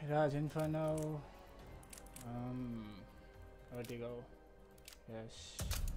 Raj Inferno. Vertigo. Yes.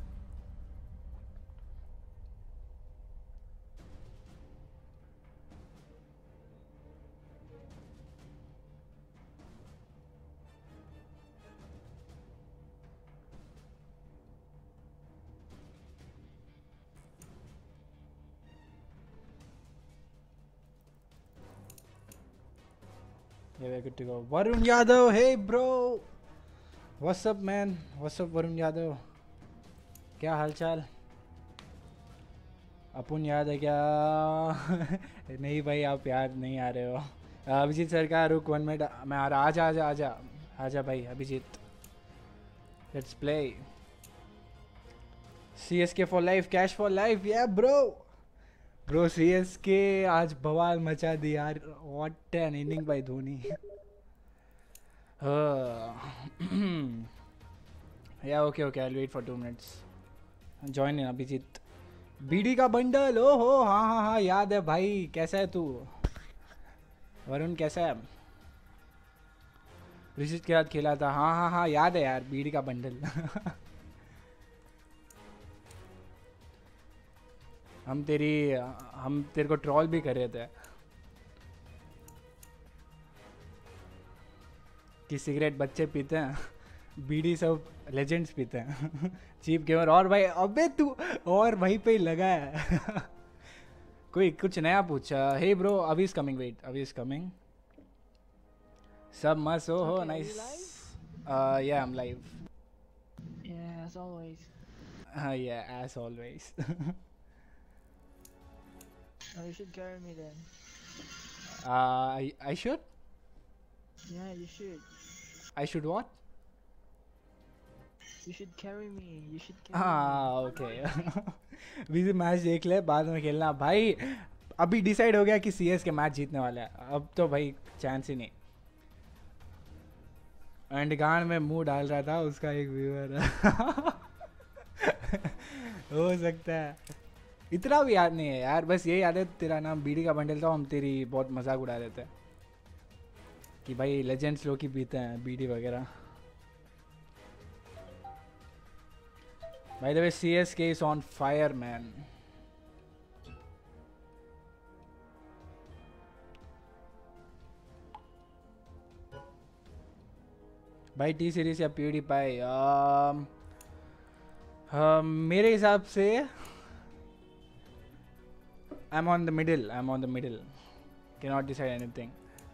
Yeah, we're good to go. Varun Yadav, hey bro. What's up, man? What's up, Varun Yadav? क्या हालचाल? अपुन याद है क्या? नहीं भाई, आप याद नहीं आ रहे हो. अभिजीत सर का रुक 1 मिनट, मैं आ रहा. आजा आजा आजा आजा भाई Abhijeet. Let's play. CSK for life, cash for life, yeah bro. Bro, CSK आज बवाल मचा दी यार. What an inning by Dhoni. Yeah, okay, I'll wait for 2 minutes. Join in Abhijeet. बीडी का बंडल, ओहो हाँ हाँ हाँ याद है भाई. कैसा है तू? वरुण कैसा है? ऋषित के साथ खेला था. हाँ हाँ हाँ याद है यार, बीडी का बंडल. हम तेरे को ट्रॉल भी कर रहे थे कि सिगरेट बच्चे पीते हैं, बीड़ी सब लेजेंड्स पीते हैं. Cheap gamer. और भाई अबे तू और वहीं पे ही लगा है. कोई कुछ नया पूछा. Hey bro, Abhi is coming. Wait, Abhi is coming. सब मस्त हो. Nice. Yeah I am live. Yeah, as always. Yeah as always. Oh, you should carry me then. I should? Yeah, you should. I should what? You should carry me. You should carry me. Okay. भी match देख ले, बाद में खेलना भाई. अभी decide हो गया कि CS के मैच जीतने वाला है. अब तो भाई चांस ही नहीं. एंड गान में मुंह डाल रहा था उसका एक व्यूअर. हो सकता है. इतना भी याद नहीं है यार, बस ये याद है तेरा नाम बीडी का बंडल था. हम तेरी बहुत मजाक उड़ा देते हैं कि भाई लेजेंड्स लोग ही पीते हैं बीडी वगैरह. By the way, CSK is on fire, man. भाई टी सीरीज या प्यूडीपाई? मेरे हिसाब से I'm on the middle. Cannot decide anything.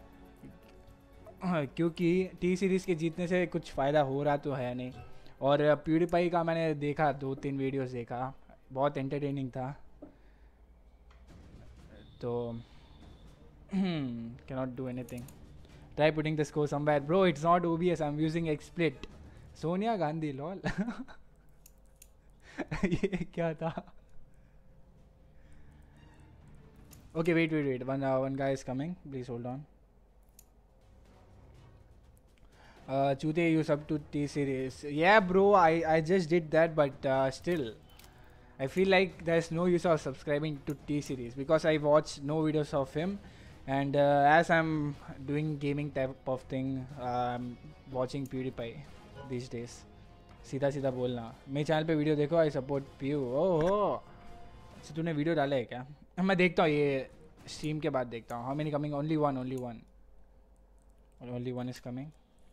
क्योंकि टी सीरीज के जीतने से कुछ फ़ायदा हो रहा तो है नहीं. और प्यूडीपाई का मैंने देखा, 2-3 वीडियोस देखा, बहुत एंटरटेनिंग था. तो cannot do anything. Try putting the score somewhere. Bro, it's not OBS. I'm using XSplit. Sonia Gandhi lol. ये क्या था? Okay, wait. One guy is coming. Please hold on. Chute, you sub to T series. Yeah, bro. I just did that, but still, I feel like there's no use of subscribing to T series because I watch no videos of him, and as I'm doing gaming type of thing, I'm watching PewDiePie these days. सीधा बोलना. मेरे channel पे video देखो. I support Pew. ओह, अच्छा तूने video डाला है क्या? मैं देखता हूँ, ये स्ट्रीम के बाद देखता हूँ. How many coming? Only one. Only one is coming.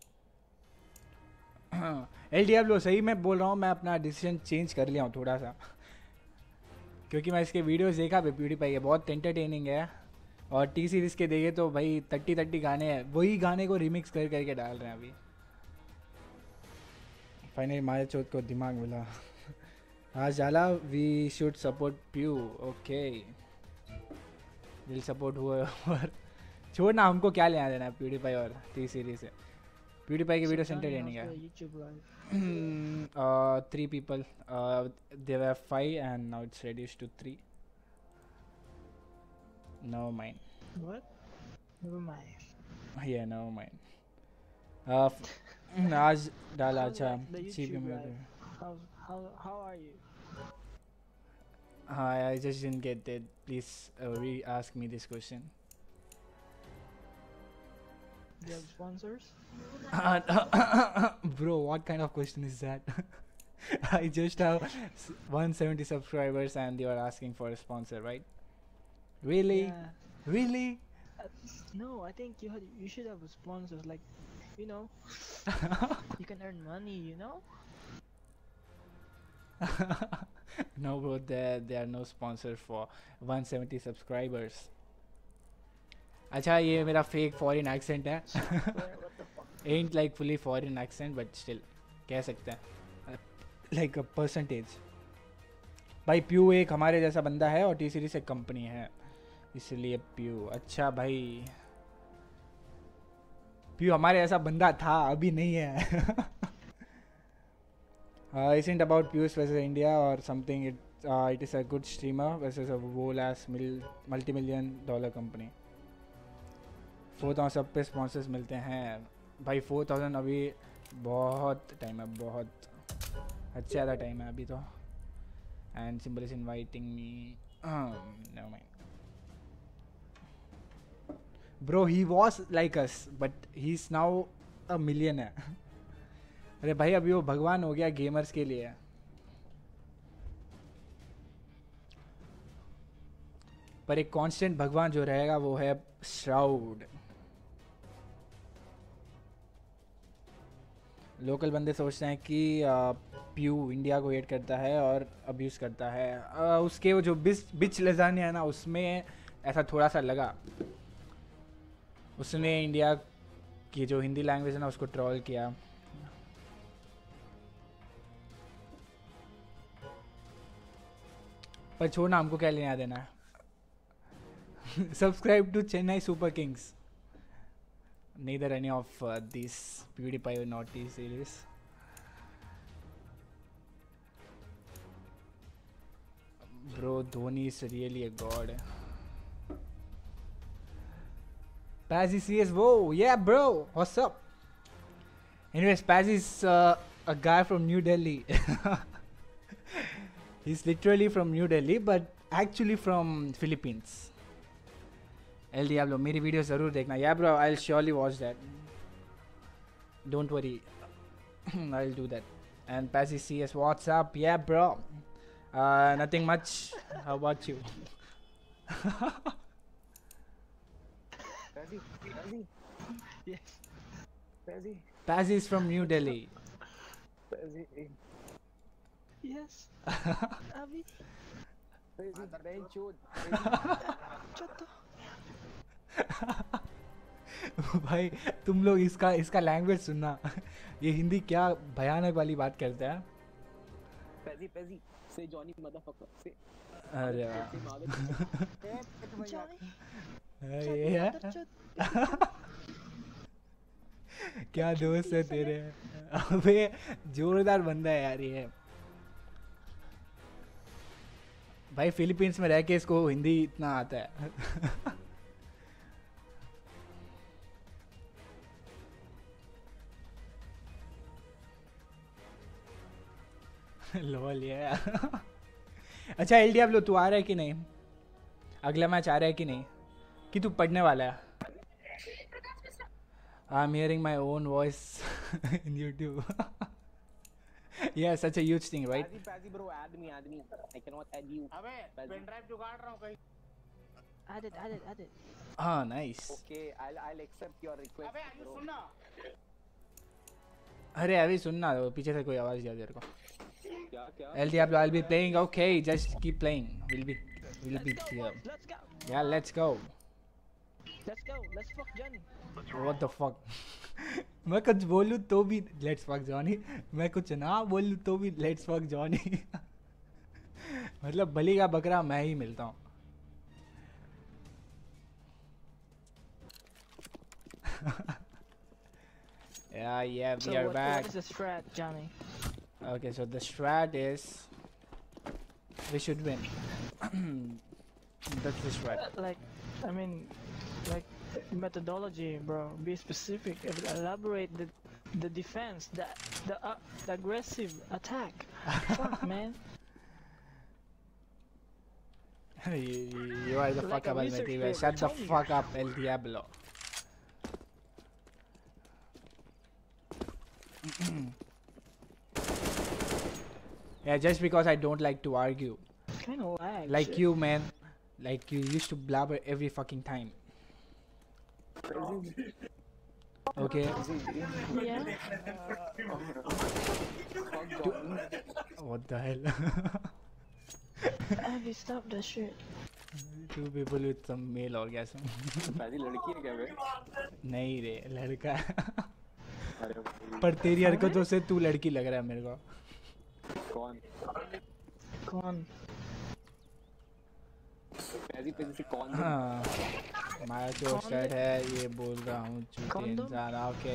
El Diablo, सही मैं बोल रहा हूँ. मैं अपना डिसीजन चेंज कर लिया हूँ थोड़ा सा, क्योंकि मैं इसके वीडियोस देखा पे प्यूडीपाई के, बहुत एंटरटेनिंग है. और टी सीरीज़ के देखे तो भाई 30 गाने हैं, वही गाने को रिमिक्स करके डाल रहे हैं अभी. फाइनली माया चौथ को दिमाग मिला. आज डाला. We should support Pew. Okay, will support हुआ. छोड़ना, हमको क्या लेना देना है प्यूडीपाई और टी सीरीज से. PewDiePie के वीडियो एंटरटेनिंग है. 3 people. There were 5 and now it's reduced to 3. Never mind. What? Never mind. Yeah, never mind. आज डाला. अच्छा, How are you? Hi, I just didn't get that. Please re-ask me this question. Do you have sponsors? Bro, what kind of question is that? I just have 170 subscribers and you are asking for a sponsor, right? Really? Yeah. Really? No, I think you should have sponsors, like, you know, you can earn money, you know? No, bro, there are no sponsors for 170 subscribers. अच्छा ये मेरा fake foreign accent है. What the fuck? Ain't like fully foreign accent but still कह सकते हैं like a percentage. भाई प्यू एक हमारे जैसा बंदा है और टी सीरीज एक कंपनी है इसलिए प्यू. अच्छा भाई प्यू हमारे जैसा बंदा था अभी नहीं है. Isn't about Pius versus India or something. It is a good streamer versus a whole ass multi-million-dollar company. 4,000 सब पे sponsors मिलते हैं भाई. 4,000 अभी बहुत टाइम है, बहुत अच्छा ज़्यादा टाइम है अभी तो. And Symbol is inviting me. Never mind. Bro, he was like us, but he's now a millionaire. अरे भाई अभी वो भगवान हो गया गेमर्स के लिए. पर एक कांस्टेंट भगवान जो रहेगा वो है श्राउड. लोकल बंदे सोचते हैं कि प्यू इंडिया को हेट करता है और अब्यूज़ करता है. उसके वो जो बिच लजानिया है ना उसमें ऐसा थोड़ा सा लगा. उसने इंडिया की जो हिंदी लैंग्वेज है ना उसको ट्रोल किया. पर छोड़ना, हमको क्या लेना देना है. Subscribe to Chennai Super Kings. neither any of these PewDiePie or naughty series. Bro, Dhoni is really a god. Pazzy CS, whoa, yeah bro, what's up? Anyways, Pazzy is a guy from New Delhi. He's literally from New Delhi but actually from Philippines. El Diablo, मेरी video ज़रूर देखना. Yeah bro, I'll surely watch that. Don't worry. I'll do that. And Pazzy CS, what's up? Yeah bro. Nothing much. How about you? Pazzy. Yes. Pazzy. Pazzy is from New Delhi. Pazzy. Yes. Abhi. Pazzy. Benchud. Chato. भाई तुम लोग इसका language सुनना. ये हिंदी क्या भयानक वाली बात करता है. Pazzy. Say Johnny motherfucker. Say. अरे Johnny. ये क्या दोस्त है तेरे. अबे जोरदार बंदा है यार ये. भाई फिलीपींस में रह के इसको हिंदी इतना आता है. लोल ये. अच्छा एल डियाब्लो तू आ रहा है कि नहीं. अगला मैच आ रहा है कि नहीं कि तू पढ़ने वाला है. I am hearing my own voice in YouTube. Yeah, such a huge thing, right? Pazzy bro, add me. I cannot add you. अबे पेन ड्राइव जुगाड़ रहा हूँ कहीं. Add it. हाँ nice. Okay, I'll accept your request. अबे आयु bro. सुनना. अरे अभी सुनना, पीछे से कोई आवाज दिया तेरे को. क्या? El Diablo, I'll be playing. Okay, just keep playing. We'll be here. Let's go. Yeah, let's go. Let's fuck Johnny. What the fuck? मैं कुछ बोलूँ तो भी let's fuck Johnny. मैं कुछ ना बोलूँ तो भी let's fuck Johnny. मतलब बलि का बकरा मैं ही मिलता हूँ. Yeah, we are back. What is the strat, Johnny? Okay, so the strat is we should win. That's the strat. Like methodology, bro. Be specific. Elaborate the defense, the aggressive attack. Fuck, man. You are the Like fuck a up, research Almaty. paper, Shut the tell me. fuck up, El Diablo. Yeah, just because I don't like to argue. Kind of lag. Like shit. you, man. Like you used to blabber every fucking time. Okay. Yeah. What the hell? Have you stopped that shit? Two people with some male orgasm. Paidi लड़की है क्या बे? नहीं रे, लड़का है। अरे भाई, पर तेरी हरकतों से तू लड़की लग रहा है मेरे को। कौन? कौन? पैदी पैदी से कौन? हाँ, हमारा जो सेट है ये बोल रहा हूँ चूते इंसान। Okay.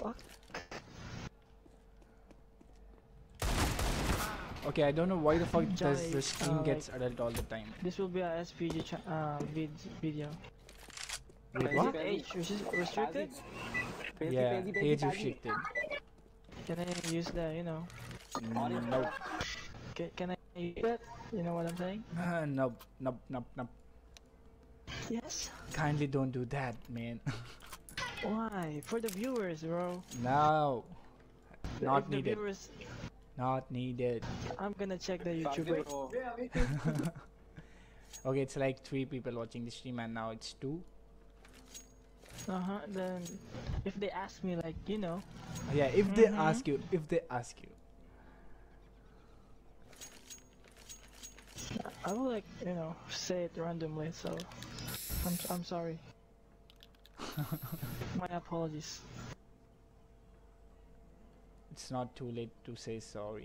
Okay, I don't know why the fuck does the stream gets adult all the time. This will be a SPG video. Wait, Is what? it age restricted? Yeah, age restricted. Can I use the, you know? Nope. Can I use that? You know what I'm saying? Nope, nope, nope, nope. Yes. Kindly don't do that, man. Why? For the viewers, bro. No. Not If the needed. viewers, Not needed. I'm gonna check the YouTube. Okay, it's like 3 people watching the stream and now it's 2. Then, if they ask me, like, you know. Yeah, if they ask you, I will, like, you know, say it randomly, so I'm sorry. My apologies. It's not too late to say sorry.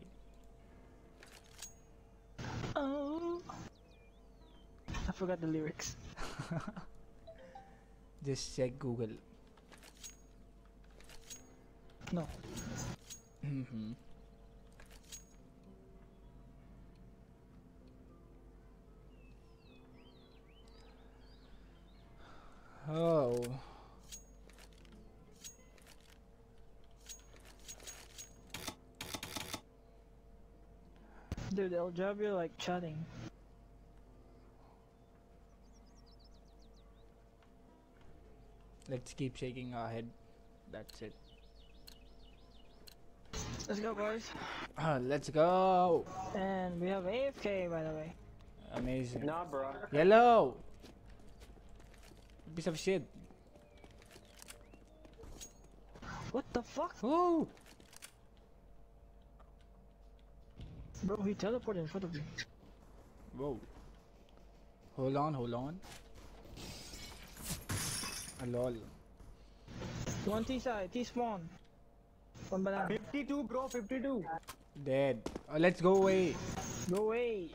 Oh, I forgot the lyrics. Just check Google. No. Oh. Dude, they'll drop you like chatting. Let's keep shaking our head. That's it. Let's go, boys. Let's go. And we have AFK, by the way. Amazing. Nah, bro. Yellow. Piece of shit. What the fuck? Oh. Bro, he teleported in front of me. Whoa. Hold on, hold on. Lol. One T side, T spawn. One banana. 52, bro, 52. Dead. Let's go away. Go away.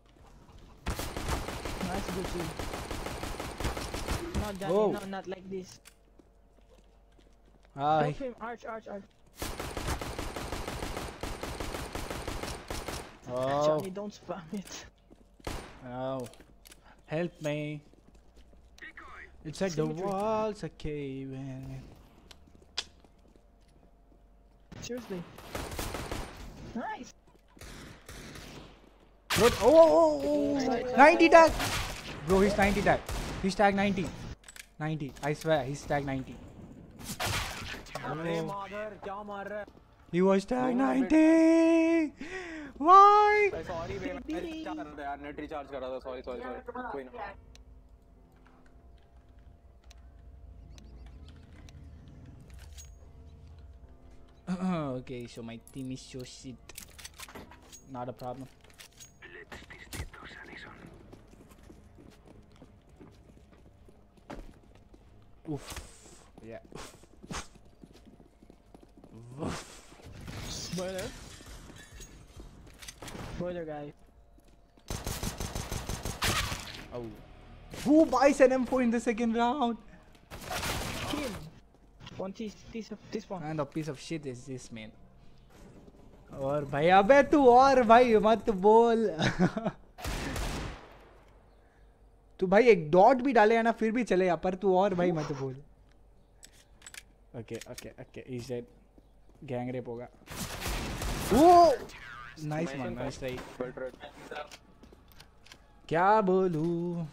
Nice Gucci. No, Johnny, Whoa. no, not like this. Hi. Help him, arch. Oh. Johnny, don't spam it. Oh. Help me. It's like the Symmetry. walls are caving. Seriously. Nice. What? Oh. 90 tag. Bro, he's 90 tag. He's tag 90. 90. I swear, he's tag 90. अरे मादर क्या मार रहा है? He was tag 90. Why? Sorry बे, मैं recharge कर रहा था यार, नेट रिचार्ज कर रहा था. सॉरी कोई ना. Okay, so my team is so shit. Not a problem. Oof. Yeah. Oof. Boiler guy. Oh. Who buys an M4 in the second round? Kill. One T spawn. And a piece of shit is this, man. और भाई अबे तू और भाई मत बोल. तू भाई एक डॉट भी डाले ना फिर भी चलेगा पर तू और भाई मत बोल. Okay, he's dead. Gang rape होगा. Oh! Nice man, nice try. क्या बोलूं?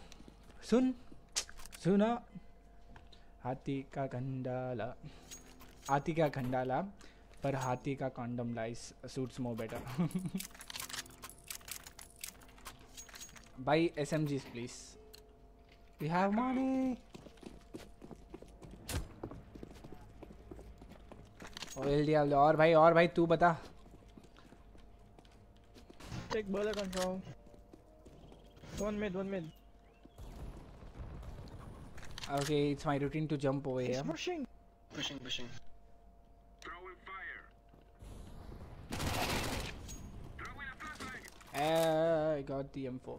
सुना हाथी का खंडाला पर हाथी का condom lies suits more better. Buy SMGs please. We have money. Oil Diablo. और भाई तू बता. Take bullet control. One mid. Okay, it's my routine to jump over He's here. pushing. Pushing. I got the M4.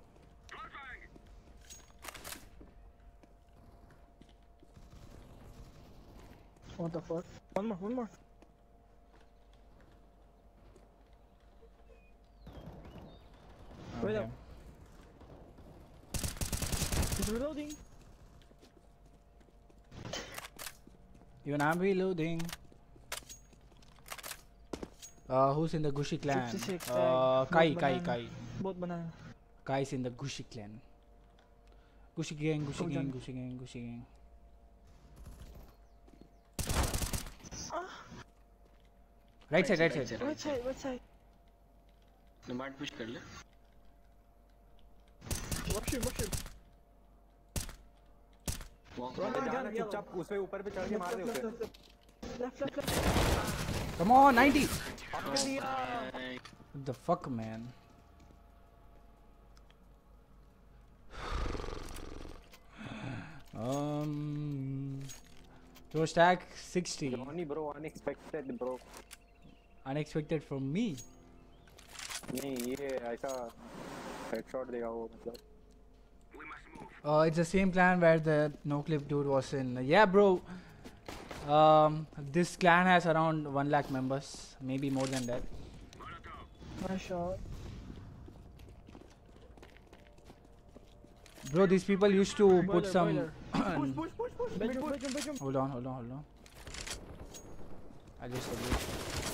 What the fuck? One more. Wait Okay. up. He's reloading. Even I'm reloading. Who's in the Gushi clan? 56 Kai. Both banana. Kai's in the Gushi clan. Gushi gang. Right side. Right side. Nomad push कर ले. Rush him. Walk. जाना चुपचाप उस पे ऊपर पे चढ़ के मार दे उसे. Left. Come on, 90. Nice. What the fuck, man? Throw stack 60. Dhoni bro, unexpected bro. Unexpected from me. नहीं ये ऐसा headshot देगा वो मतलब. It's the same clan where the no clip dude was in. Yeah, bro. This clan has around 1 lakh members, maybe more than that. Nice shot. Bro, these people used to put some. Push. Bedroom. Hold on. I just agreed.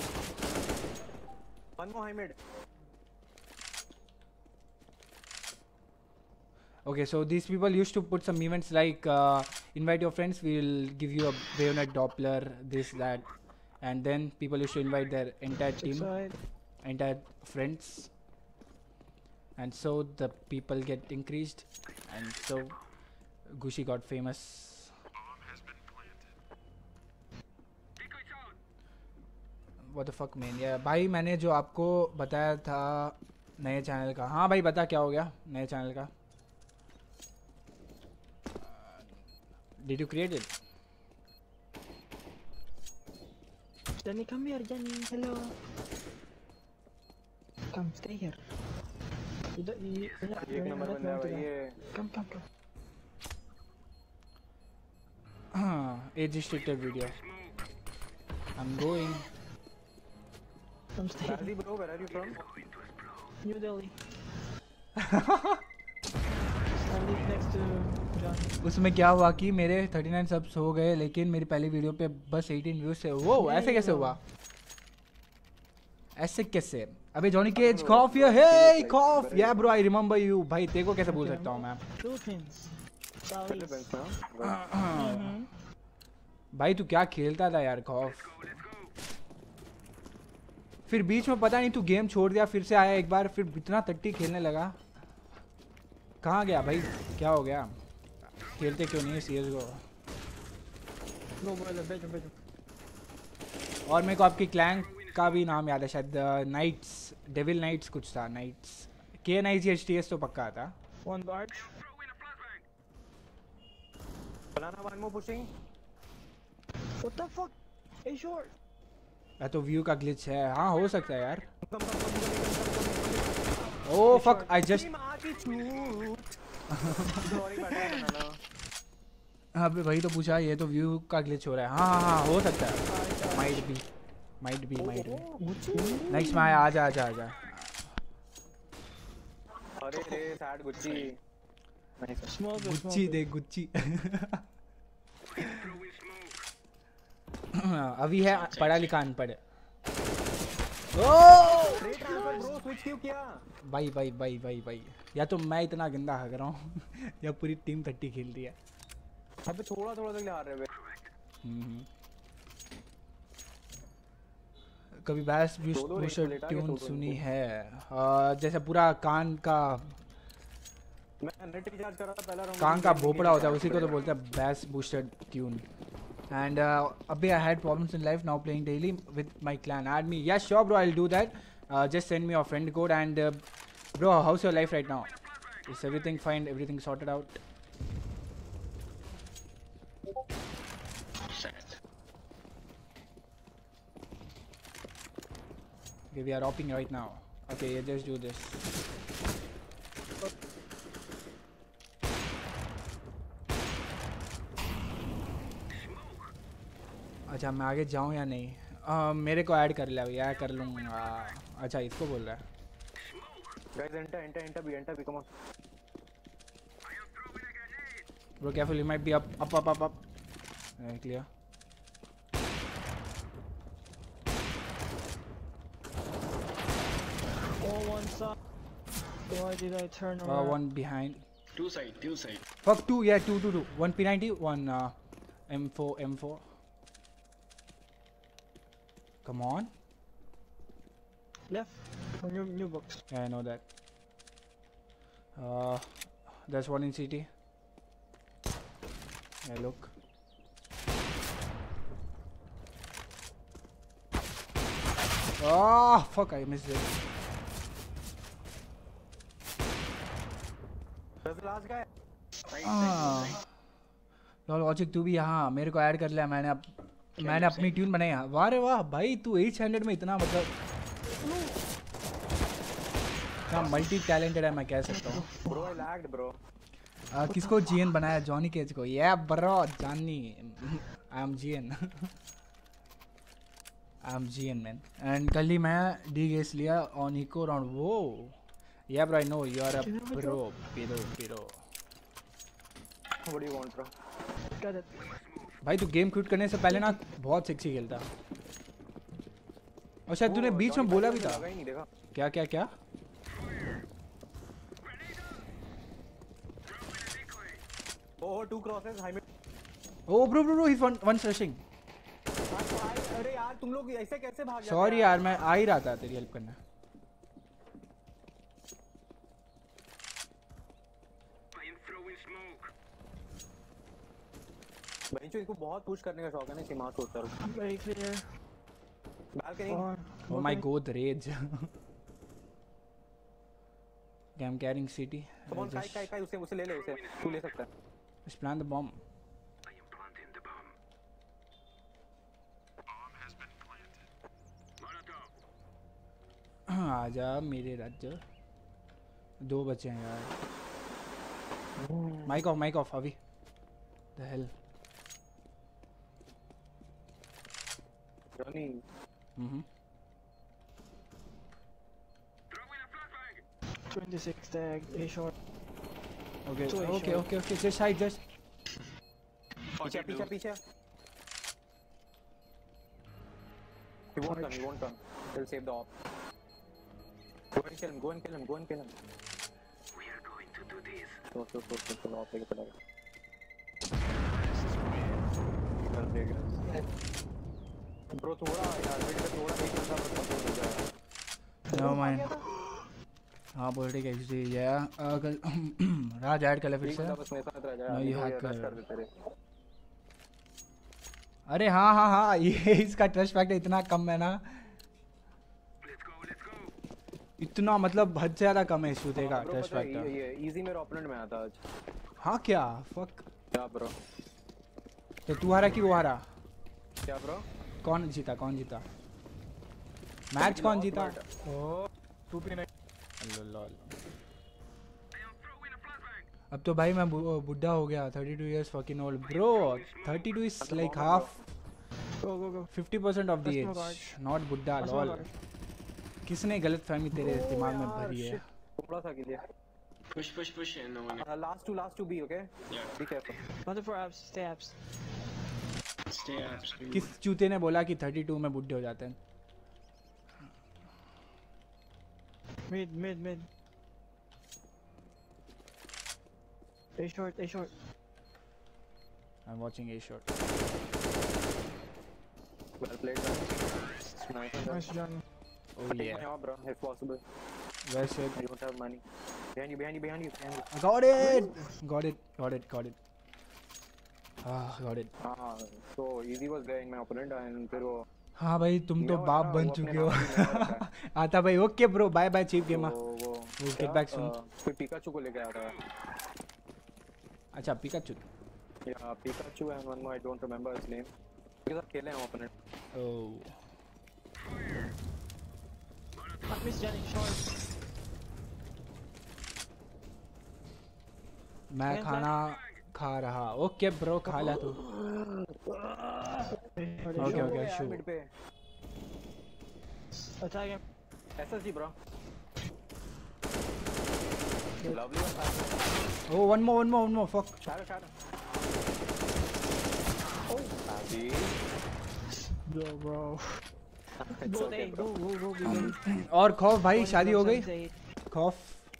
One more high mid. Okay, so these people used to put some events like invite your friends, we'll give you a bayonet Doppler, this, that, and then people used to invite their entire team, Side. entire friends, and so the people get increased, and so Gushi got famous. What the fuck man? Yeah, भाई मैंने जो आपको बताया था नए channel का, हाँ भाई बता क्या हो गया नए चैनल का? Did you create it? Johnny, come here, Johnny. Hello. Come, stay here. एक नंबर बंदा है भाई ये. Come. Age restricted video. I'm going. Come stay. Razi bro, where are you from? New Delhi. I live next to John. उसमें क्या हुआ कि मेरे 39 सब्स हो गए लेकिन मेरी पहली वीडियो पे बस 18 व्यूज थे. वो ऐसे कैसे हुआ? ऐसे कैसे? अबे जॉनी केज कॉफ या हे कॉफ या ब्रो आई रिमेंबर यू. भाई तेरे को कैसे भूल सकता हूँ मैं? Philippines. Philippines, भाई तू क्या खेलता था यार कॉफ? फिर बीच में पता नहीं तू गेम छोड़ दिया, फिर से आया एक बार, फिर इतना तट्टी खेलने लगा. कहाँ गया भाई? क्या हो गया? खेलते क्यों नहीं है CS:GO? Go brother, bedroom. और मेरे को आपकी क्लैंक का भी नाम याद है शायद, नाइट्स, डेविल नाइट्स कुछ था. नाइट्स KNIGHTS तो पक्का था. One barge. Banana one more pushing. What the fuck? Hey short. तो व्यू का ग्लिच है. हाँ हो सकता है यार. Oh fuck I just. हाँ भाई तो पूछा, ये तो व्यू का ग्लिच हो रहा है. हाँ हो सकता है. Might be. नेक्स्ट में आजा. अरे रे सैड गुच्ची. गुच्ची दे गुच्ची. अभी है पढ़ा लिखा अनपढ़. ब्रो स्विच क्यों किया? भाई या तो मैं इतना गंदा हग रहा हूँ या पूरी टीम 30 खेल रही है. अबे थोड़ा तक हार रहे हैं. कभी बैस Solo बूस्टर लेटा के ट्यून solo सुनी इनको। है? जैसे पूरा कान का मैं नेट रिचार्ज कर रहा था पहला राउंड कान का भोपड़ा होता है उसी को तो बोलते हैं bass booster tune. And abhi I had problems in life, now playing daily with my clan. Add me. Yeah, sure bro, I'll do that. Just send me your friend code. And bro, how's your life right now? Is everything fine? Everything sorted out? Sad. Okay, we are hopping right now. Okay, yeah, just do this. अच्छा मैं आगे जाऊँ या नहीं? मेरे को add कर ले अभी. ऐड कर लूँगा. अच्छा इसको बोल रहा है. Guys, enter B, come on. Bro, careful, he might be up. Clear. Oh, one side. Why did I turn around? One behind. Two side. Fuck, two, yeah, two. One P90, one M4. Come on. Left. On your new box. Yeah, I know that. There's one in CT. Yeah, look. Oh, fuck, I missed it. That's the last guy. Right. Logic तू भी यहाँ मेरे को add कर लिया. मैंने अपनी tune बनाई. वाह रे वाह भाई, तू 800 में इतना मतलब क्या मल्टी टैलेंटेड है मैं कह सकता हूँ. Bro, I lagged, bro. किसको जीएन बनाया? जॉनी केज को. Yeah bro Johnny. I am GN man. And कल ही मैं डी गेस लिया ऑन इको राउंड. वो yeah bro, I know you are a pro. पिरो What do you want, bro? Got it. भाई तू गेम क्विट करने से पहले ना बहुत सेक्सी खेलता. और शायद तूने बीच में बोला भी था. लगा ही नहीं देखा. क्या Oh, two crosses, high mid. Oh bro he one rushing. अरे यार तुम लोग ऐसे कैसे भाग जाते सॉरी यार, मैं आ ही रहा था तेरी हेल्प करने. भाई जो इनको बहुत पुश करने का शौक है ना, इसी मार सोचता हूँ. Very clear. Balcony. Oh my god, rage. Okay, I'm carrying CT. Come on, kai उसे ले उसे. तू ले सकता है. Just plant the bomb. आजा मेरे राज्य. 2 बचे हैं यार. माइक ऑफ अभी. The hell. Dhoni. 26 tag, A short. Okay. Two A Okay. Just hide, just. पीछे. He won't come. He'll save the op. Go and kill him. We are going to do this. So, op लेके चला गया. Bro, थोड़ा यार, wait कर थोड़ा. एक बंदा बस सपोर्ट हो जाएगा. No mind. हाँ बोल ठीक है एक्चुअली. या राज ऐड कर ले फिर से. बस मेरे साथ रह जा. No, you hack कर दे तेरे. अरे हाँ ये इसका ट्रस्ट फैक्टर इतना कम है ना. इतना मतलब हद से ज्यादा कम है इस जूते का ट्रस्ट फैक्टर. ये इजी मेरा ओपोनेंट में आया था आज. हाँ क्या फक. क्या ब्रो? तो तू हारा कि वो हारा? क्या ब्रो? कौन जीता? मैच कौन जीता? Oh 2p9. लॉल. अब तो भाई मैं बुढ़ा हो गया. 32 years fucking old bro. 32 is like half. Go. 50% of the age. Not बुढ़ा लॉल. किसने गलत फहमी तेरे दिमाग में भरी है? थोड़ा सा के लिए. Push and no one. Last two B, okay? Yeah. Be careful. Mother for abs, stay abs. Stay up. किस चूते ने बोला कि 32 में बुढ़े हो जाते हैं? Mid. A short. I'm watching A short. Well played, man. Nice one, Nice, Johnny. Oh Take yeah. my off, bro, if possible. Well said. I don't have money. Behind you, behind you, behind you, behind you. Got it. Got it. Got it. Got it. Ah, got it. हाँ, so easy was there in my opponent and फिर वो हाँ भाई तुम तो मेरा बाप वाला बन वो अपने चुके हो हाथ में लगा रखा है। आता भाई okay bro bye bye cheap gamer वो We'll get क्या, back soon. फिर पिकाचू को लेके आया था अच्छा पिकाचू या Pikachu and one more I don't remember his name के साथ खेले हम opponent oh I miss Johnny. Short. मैं Can खाना खा रहा ओके ब्रो खा ला तू ओके ओके शू मिड पे Attack him. SSG bro lovely one oh one more fuck शारो ओह अभी Bro. It's Go okay, there. bro. Go. Be ready. और खौफ भाई शादी हो गई 1 खौफ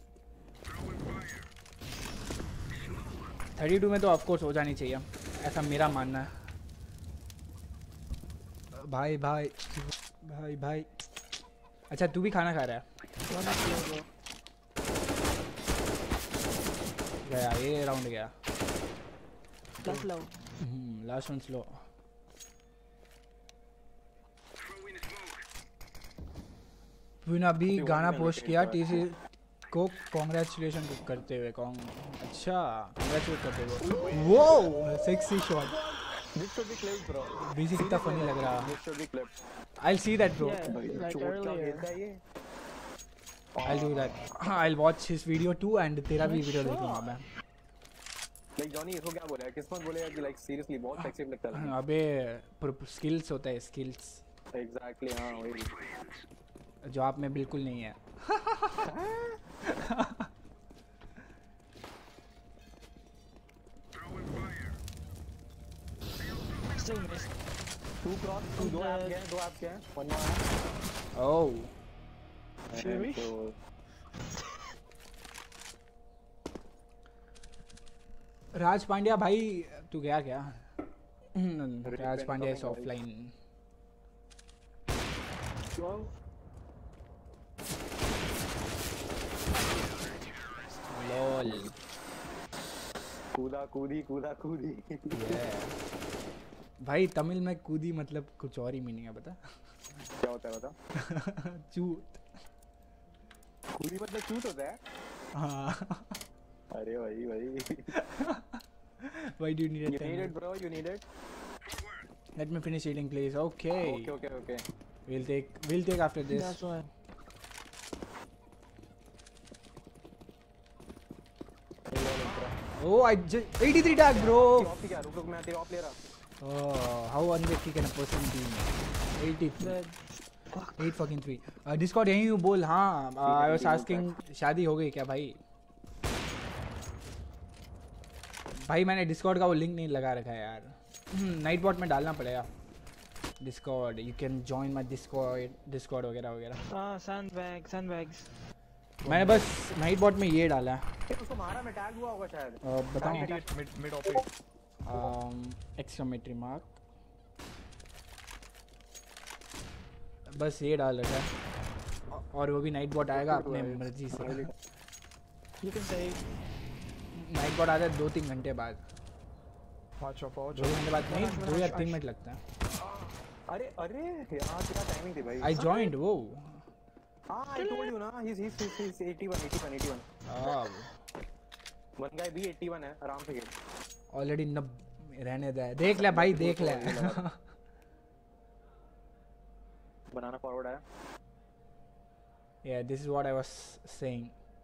32 में तो ऑफ कोर्स हो जानी चाहिए ऐसा मेरा मानना है भाई अच्छा तू भी खाना खा रहा है गया ये राउंड गया That's low. Last one slow विना भी गाना पोस्ट किया टीसी को कांग्रेचुलेशन करते हुए अच्छा कांग्रेचुलेट करते हुए वो sexy shot This should be clipped, bro. बीसी कितना फनी लग रहा This should be clipped. I see that bro Yeah, like चोट क्या earlier. खेलता है ये? I do that I watch his video too and तेरा भी वीडियो देखूंगा मैं Like Johnny इसको क्या बोला है? किस्मत बोलेगा कि like seriously बहुत sexy लगता है. अबे स्किल्स होता है स्किल्स Exactly हाँ वही. जो आप में बिल्कुल नहीं है Still missed. Two cross, दो apps क्या है? One more app. ओह Shuri? So राज पांड्या भाई तू गया क्या Raj Pandya is offline lol कूदा कूदी भाई तमिल में कूदी मतलब कुछ और ही मीनिंग है बता क्या होता है बता चूत कूदी मतलब चूत होता है हाँ अरे भाई why do you need you it need it bro you need it let me finish eating please okay okay we'll take after this That's why. oh I just 83 tag bro off क्या रुक मैं तेरे of ले रहा oh how unlucky can a person be 83 Dead. 8 fucking 3 discord यहीं हूँ बोल हाँ I was asking शादी हो गई क्या भाई भाई मैंने डिस्कॉर्ड का वो लिंक नहीं लगा रखा है यार नाइट बॉट में डालना पड़ेगा Discord you can join my Discord वगैरह Sandbags. मैंने बस नाइट बॉट में ये डाला है उसको मारा मैं टैग हुआ होगा शायद बताऊँ मिड ऑपरेट एक्सक्लेमेटरी मार्क बस ये डाल रखा है और वो भी नाइट बॉट आएगा अपने मर्जी से You can save. Night bot आता है 2-3 घंटे बाद 2 घंटे बाद नहीं 2 या 3 मिनट लगता है अरे यार तेरा टाइमिंग थी भाई आई जॉइंड वो हाँ I told you ना he's 81 वन गाय भी 81 है आराम से खेल ऑलरेडी नब रहने दे देख ले भाई देख ले बनाना फॉरवर्ड है yeah this is what I was saying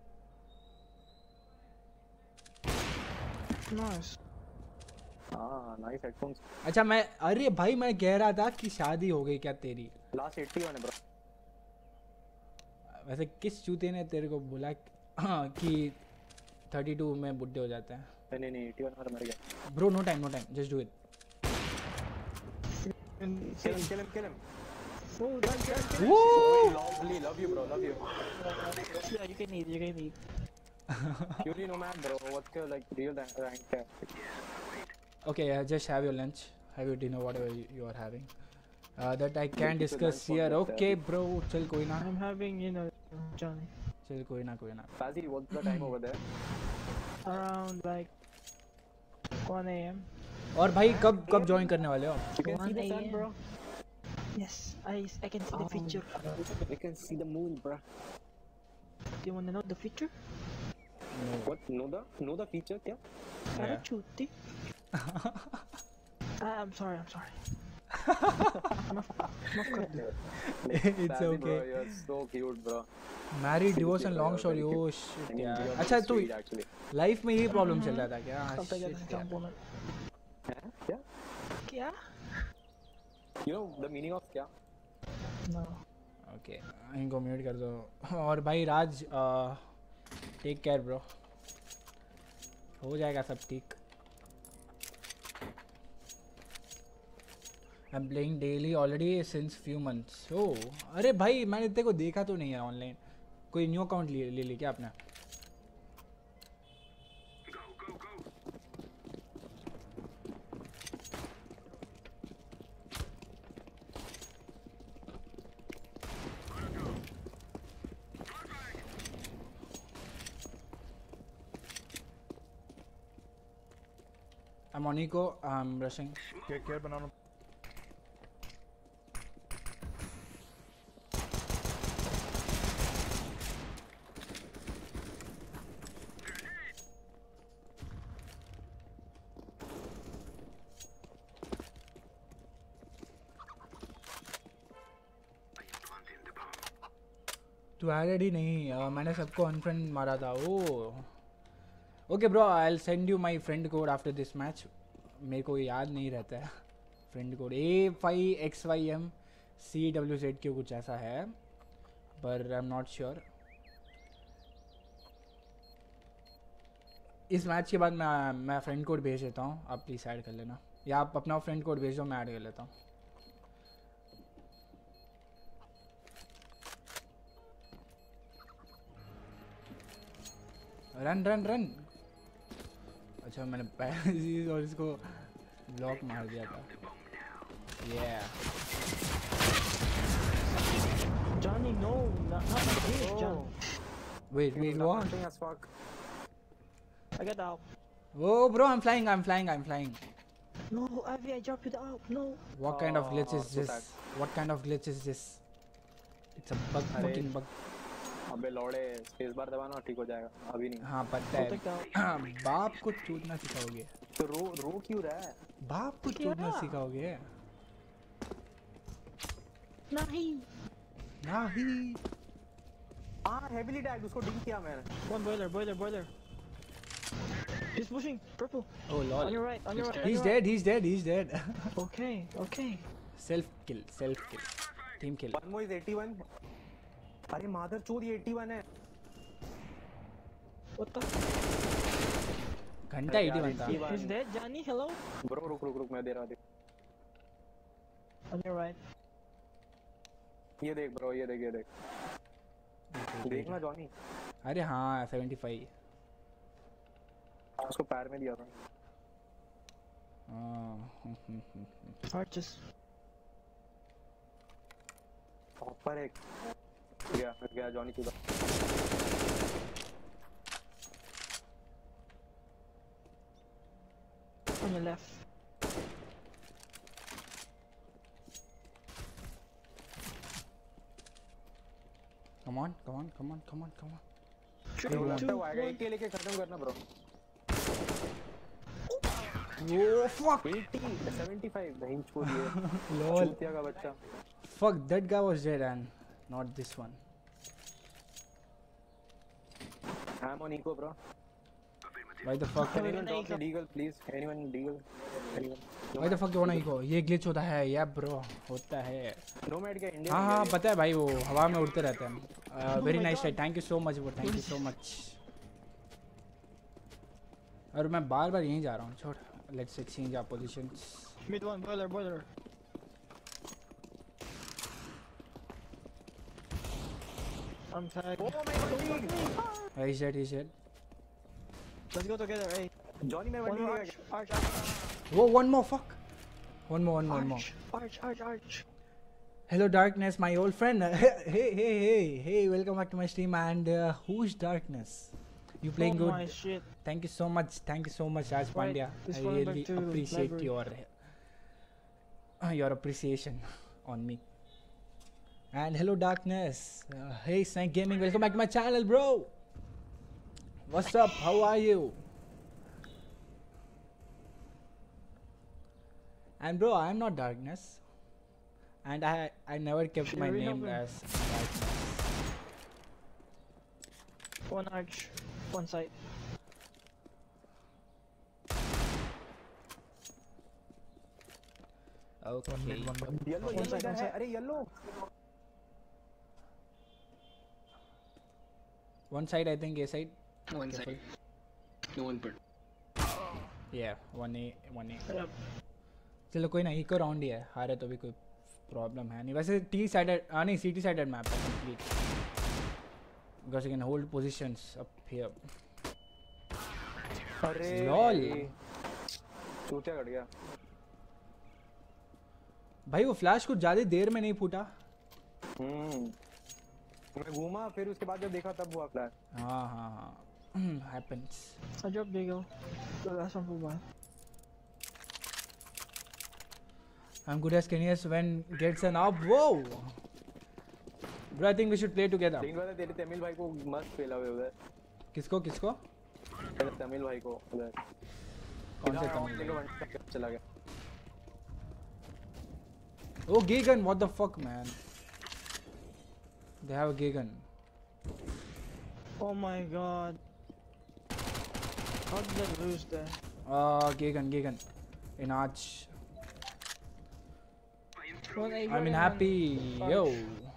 Nice. हाँ नाइस हेडफोन्स अच्छा मैं अरे भाई मैं कह रहा था कि शादी हो गई क्या तेरी लास्ट 81 है ब्रो वैसे किस चूते ने तेरे को बोला कि 32 में बुड्ढे हो जाते हैं नहीं 81 हमारा मर गया bro no time just do it kill him Oh, that's lovely love you bro love you yeah. You can eat. you really know man bro what's your like real rank okay just have your lunch have your dinner whatever you are having that I can discuss here. Okay, bro. चल कोई ना. I'm having, you know, Johnny. चल कोई ना. Fazzy, what's the time over there? Around like 1 a.m. और भाई कब join करने वाले हो? You can see 1 the sun, a.m. bro. Yes, I can see the feature. You can see the moon, bro. Do you wanna know the feature? What? Know the feature? क्या? Yeah. Chuti. I'm sorry. Maaf kar do. It's Fazzy, okay. Bro, you're so cute, bro. Married, divorce and long story. Oh shit यार. अच्छा तू life में यही problem चल रहा था क्या? Something Shit, like यार. that. क्या? Kya? You know the meaning of क्या? No. Okay, इनको म्यूट कर दो. और भाई राज टेक केयर ब्रो. हो जाएगा सब ठीक. I'm playing daily already since few months. Oh, अरे भाई मैंने तेरे को देखा तो नहीं है ऑनलाइन. कोई न्यू अकाउंट ले ली क्या आपने? I'm on eco. I'm rushing. Care banana. तू एडेड ही नहीं. मैंने सबको अनफ्रेंड मारा था. Okay bro, I will send you my friend code after this match. मेरे को याद नहीं रहता है फ्रेंड कोड. A5XYMCWZQ कुछ ऐसा है, पर आई एम नॉट श्योर. इस मैच के बाद मैं फ्रेंड कोड भेज देता हूँ. आप प्लीज़ ऐड कर लेना, या आप अपना फ्रेंड कोड भेज दो, मैं ऐड कर लेता हूँ. रन. अच्छा मैंने पहले और इसको ब्लॉक मार दिया था. Johnny, no, not like this, Johnny. Wait, what? Something as fuck. I get out. Oh bro, I'm flying. No, Avi, I dropped you the out. No. What kind of glitch is so this? sad. What kind of glitch is this? It's a bug, अरे, fucking bug. अबे लौड़े, space bar दबाना ठीक हो जाएगा. अभी नहीं. हाँ पता I'll take that है. out. बाप को चूदना सिखाओगे? तो रो क्यों रहा है? बाप को क्या? चूदना सिखाओगे? Nahi. नहीं. हाँ heavily tagged, उसको डिंग किया मैंने. One boiler. He's pushing. Purple. Oh lol. On your right. He's dead. Okay. Self kill. Team kill. One more is 81. अरे मादर चोद, ये 81 है. What the? घंटा 81 था. He's dead, Johnny. Hello. Bro रुक मैं दे रहा हूँ. On your right. ये देख ब्रो, ये देख. देखना जॉनी. अरे हाँ 75. उसको पैर में दिया था. Arches. ऊपर एक गया जॉनी की. On your left. Come on. Three, लगता two, है वो आएगा. one. एक के लेके खत्म करना ब्रो. Oh fuck. 80 75 नहीं छोड़ दिए. Lol. चूतिया का बच्चा. Fuck, that guy was dead and not this one. I'm on eco bro. Why the fuck? Anyone drop me deagle please? Anyone deagle? Anyone? Why the fuck you wanna eco? ये glitch होता है या bro? होता है. Nomad का India. हाँ पता है भाई, वो हवा में उड़ते रहते हैं. Very nice shot. Thank you so much bro. Thank you so much. और मैं बार यहीं जा रहा हूँ. छोड़. Let's exchange our positions. Mid one, boiler. I'm tagged. Oh my god. He's dead. Let's go together, hey. Johnny मैं One वंडी more लेके arch. Whoa, one more. Fuck. One more. Arch. Arch. Hello, Darkness, my old friend. Hey, welcome back to my stream. And who's Darkness? You playing Oh good? my shit. Thank you so much, Raj Right, Pandya. this I one back really to appreciate library. your appreciation on me. And hello, Darkness. Hey, Snake Gaming, welcome back to my channel, bro. What's up? How are you? And bro, I'm not Darkness. And I never kept Should my we name help him? as Darkness. One arch, one side. Okay. Yellow, One side, इधर one है. side. अरे yellow. One side, I think A side. One Careful. side. No one put. Yeah, 1A, 1A. Yep. चलो कोई ना, eco round ही है, हारे तो भी कोई प्रॉब्लम है नहीं. वैसे टी साइडेड नहीं सिटी साइडेड मैप है complete, because you can hold positions up here. अरे लॉल चूतिया कट गया. भाई वो फ्लैश कुछ ज़्यादा देर में नहीं फूटा. मैं घूमा फिर उसके बाद जब देखा तब हुआ फ्लैश. हाँ happens. I dropped Diego. The last one for one. I'm good as Kenya's when gets an up. Whoa, bro, I think we should play together. लेकिन पता है तेरे तमिल भाई को मस्त खेला हुए उधर. किसको तेरे तमिल भाई को उधर. कौन से तमिल? चला गया. Oh, gay gun, what the fuck, man. They have a gay gun. Oh my god. How did they lose there? Gay gun in arch. One A, I'm in one happy. arch. Yo,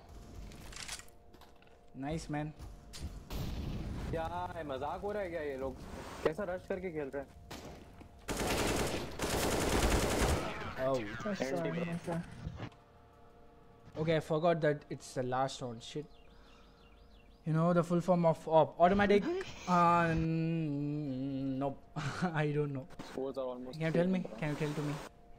nice, man. क्या है, मजाक हो रहा है क्या? ये लोग कैसा रश करके खेल रहे हैं? Oh, That's sorry, info. okay, I forgot that it's the last round. Shit. You know the full form of op. Automatic. Nope. I don't know. Scores are almost. Can you tell me? Can you tell to me?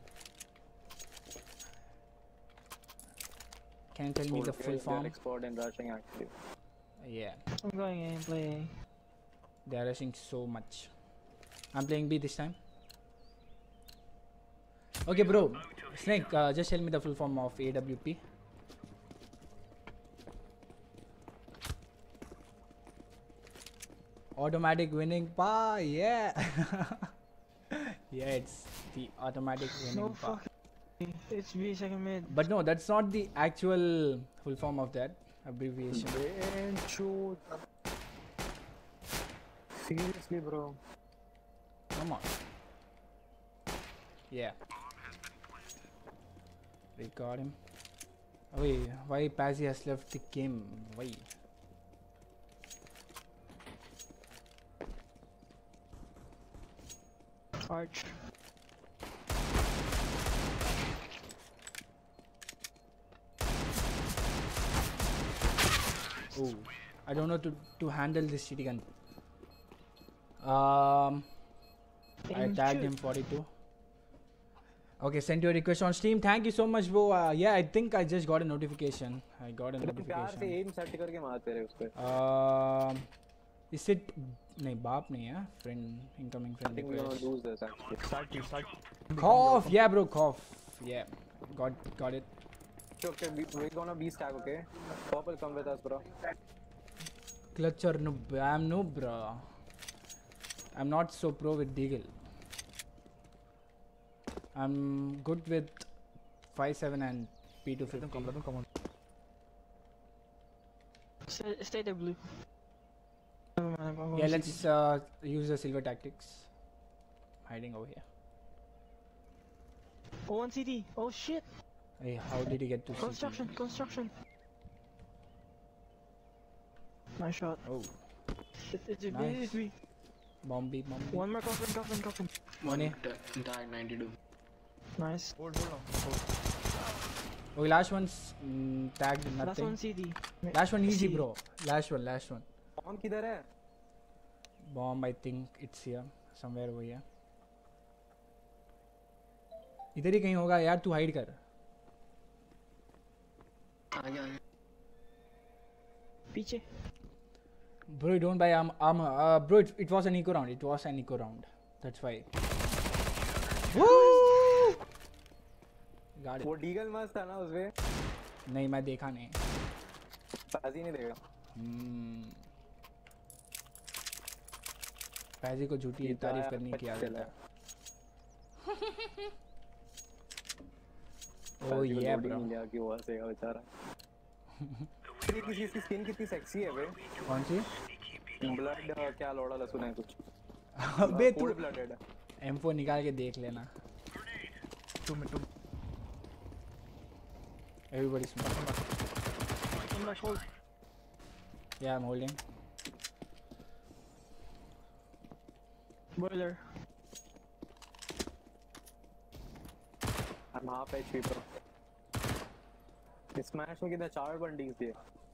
Can you tell me the full form? Expert in rushing actually. Yeah, I'm going A and play A. they are rushing so much. I'm playing B this time. Okay, bro. Snake, just tell me the full form of AWP. Automatic winning pa, yeah. Yeah, it's the automatic winning No pa. fuck. It's B second mid. But no, that's not the actual full form of that abbreviation. Shoot. Seriously, bro. Come on. Yeah. We got him. Oh, wait, why Pazzi has left the game? Why? Arch. Oh, I don't know to handle this shitty gun. I tagged him 42. Okay, send your request on stream. Thank you so much, bro. Yeah, I think I just got a notification. I got a प्यार से notification. M set करके मारते रहे उस पे. Is it? नहीं, बाप नहीं है. Friend, incoming I friend think we're gonna request. lose this actually. Cough, yeah, bro, cough. Yeah, got it. Okay, we're gonna be stack, okay? Purple, come with us, bro. Clutch or noob? I'm noob, bro. I'm not so pro with Deagle. I'm good with 5.7 and P250. Come on. Stay there, blue. Never mind, I'm going Yeah, CT. let's use the silver tactics. Hiding over here. Oh, one CT. Oh shit. Hey, how did he get to Construction. Nice shot. Oh, It's a Nice. it's B. bomby. One more coffin. One A. Tag 92. Nice. Hold on. Okay, last one's tagged Last nothing. one CD. Last one easy, C. bro. Last one. Bomb किधर है? Bomb, I think it's here. Somewhere over here. इधर ही कहीं होगा यार, तू hide कर. Piche. Bro, you don't buy armor. Bro, it was an eco round. It was an eco round. That's why. Woo! Got it. वो deagle मस्त था ना उसमें? नहीं मैं देखा नहीं. पाजी नहीं देगा. पाजी को झूठी तारीफ करने की आदत है. Oh yeah bro. कि वो हंसेगा बेचारा. किसी की स्किन कितनी सेक्सी है बे. कौन सी? ब्लड क्या लोड़ा लहसुन है कुछ. अबे तू ब्लडेड. M4 निकाल के देख लेना. Everybody smoke. I'm not hold. Yeah, I'm holding. Boiler. I'm half HP bro. इस मैच में कितना 4 बंडीज दिए.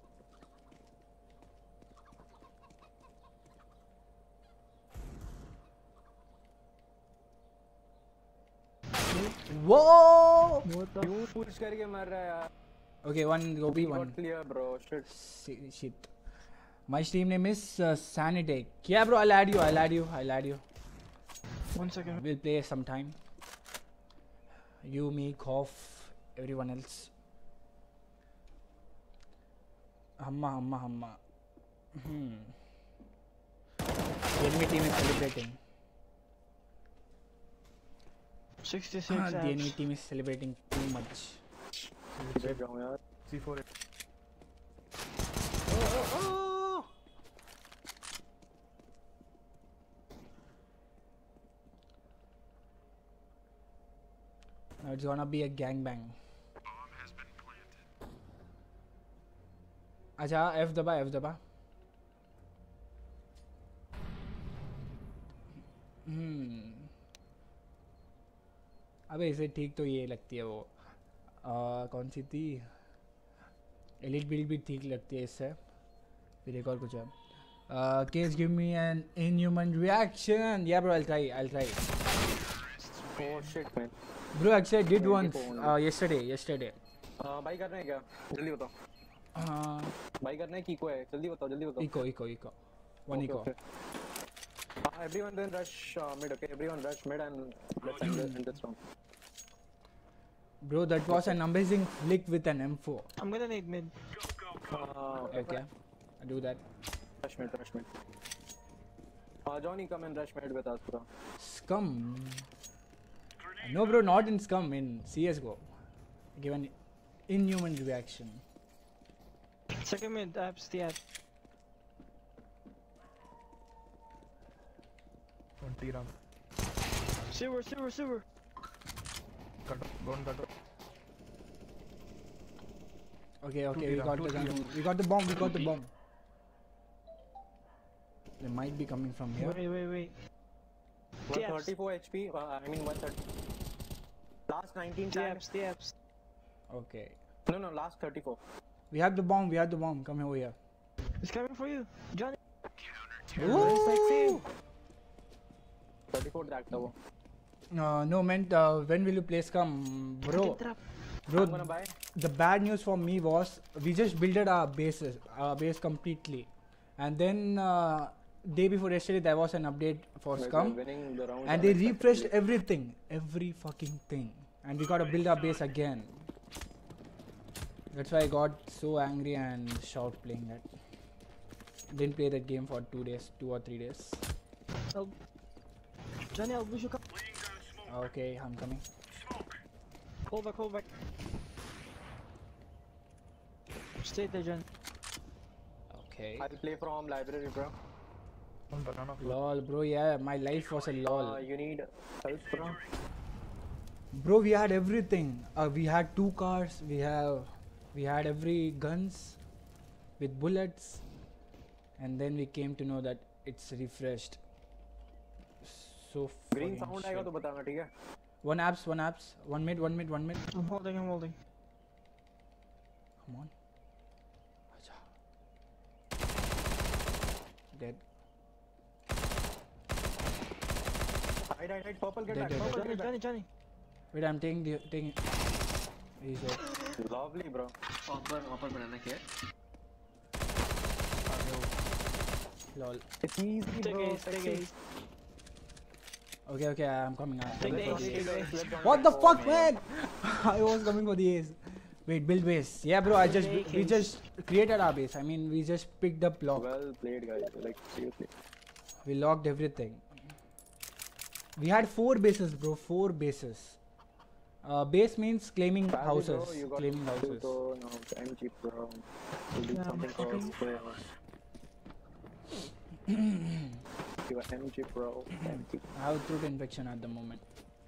Whoa! क्यों पुश करके मर रहा है यार. Okay, one go B, one. Clear bro. Shit. My stream name is Sanitech. Yeah, bro, I'll add you. 1 second. We'll play sometime. You, me, Koff, everyone else. Hamma. The enemy team is celebrating. 66 The apps. enemy team is celebrating too much. जाऊँ यार. C4. Now it's gonna be a gangbang. अच्छा F दबा. अबे इसे ठीक तो ये लगती है वो कौन सी थी एलिट बिल्ड भी ठीक लगती है इससे. फिर एक और कुछ है. Case give me an inhuman reaction. Yeah bro, I'll try. Oh shit man. Bro, actually I did once yesterday. Buy करना है क्या? जल्दी बताओ. बाई करना है की को है? जल्दी बताओ. Eco. One eco. Okay. Everyone then rush mid. Okay, everyone rush mid and let's end this round. Bro, that was an amazing flick with an M4. I'm gonna need mid. Okay. I'll do that. Rush mid. Johnny, come and rush mid with us, bro. Scum. No bro, not in Scum, in CSGO. Give an inhuman reaction. Second mid, apps, the app. 20 round. Silver. Cut off. Okay, we got the gun. We got the bomb. They might be coming from here. Wait. 134 HP. I mean 130. Last 19 taps. The apps. Okay. No, last 34. We have the bomb. Come over here. It's coming for you, Johnny. Ooh! 34 tracked over. No, meant when will you play Scum? Bro, I'm gonna buy. the bad news for me was we just built our base completely. And then day before yesterday there was an update for Scum. And they refreshed everything. Every fucking thing. And we gotta build our base again. That's why I got so angry and shout playing that. Didn't play that game for 2 or 3 days. Johnny, I'll push you. Okay, I'm coming. Hold back. Stay there, Johnny. Okay. I'll play from library, bro. Lol, bro, yeah, my life was a lol. You need help, bro? Bro, we had everything. We had 2 cars. We had every guns with bullets, and then we came to know that it's refreshed. So Green sound आएगा तो बताना, ठीक है? One apps. One mid. I'm holding. Come on. Dead. Hide. Purple, get Dead, back. dead. Johnny. Wait, I'm taking it. He's dead. Lovely, bro. Hopper बनाना क्या है? Lol. It's easy, Take bro. ace, take ace. Okay, I'm coming. I'm Take coming the for the ace, ace. take the ace. What the fuck, man? I was coming for the ace. Wait, build base. Yeah, bro. We just created our base. I mean, we just picked up lock. Well played, guys. Like seriously. We locked everything. We had 4 bases, bro. 4 bases. Base means claiming houses. Bro, you got Claiming houses. So, no, I'm cheap, bro. You did something for us, bro. You are MG, bro. MG. I have throat infection at the moment.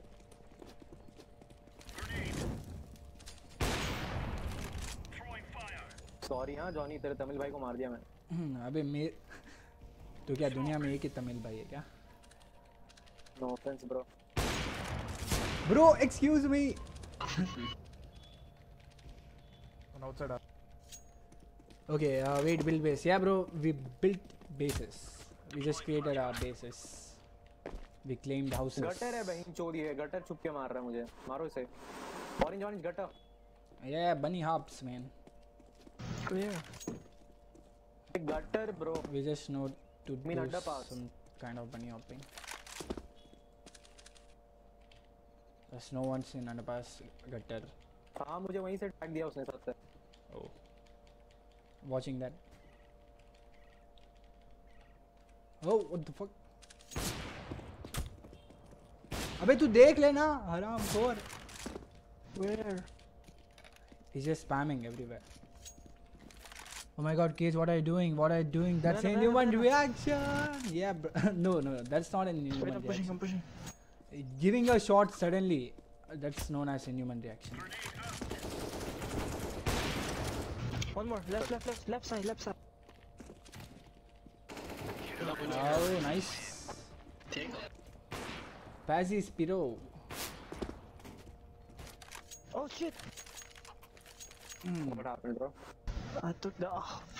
Sorry, हाँ Johnny तेरे तमिल भाई को मार दिया मैंने. अबे मैं तो क्या दुनिया में एक ही तमिल भाई है क्या? No offense, bro. Bro, excuse me. On outside. Okay, wait, build base. Yeah, bro, we built bases. We just created our bases. We claimed houses. Gutter है बहन चोरी है. गटर छुप के मार रहा है मुझे. मारो इसे. Orange गटर. Yeah, bunny hops, man. Clear. Gutter, bro. We just know to mean do underpass. some kind of bunny hopping. There's no one's in underpass gutter. हाँ मुझे वहीं से टैग दिया उसने साथ से. Oh, watching that. Oh, what the fuck? अबे तू देख लेना हराम खोर. Where? He's just spamming everywhere. Oh my god, Cage, what are you doing? What are you doing? That's Banana, a human banana. reaction. Yeah, bro. No, that's not an Wait, inhuman I'm pushing, reaction. I'm pushing. Giving a shot suddenly, that's known as inhuman reaction. One more. Left side, left side. Oh, nice. Pazzy Spiro. Oh shit! What happened, bro? I took the off.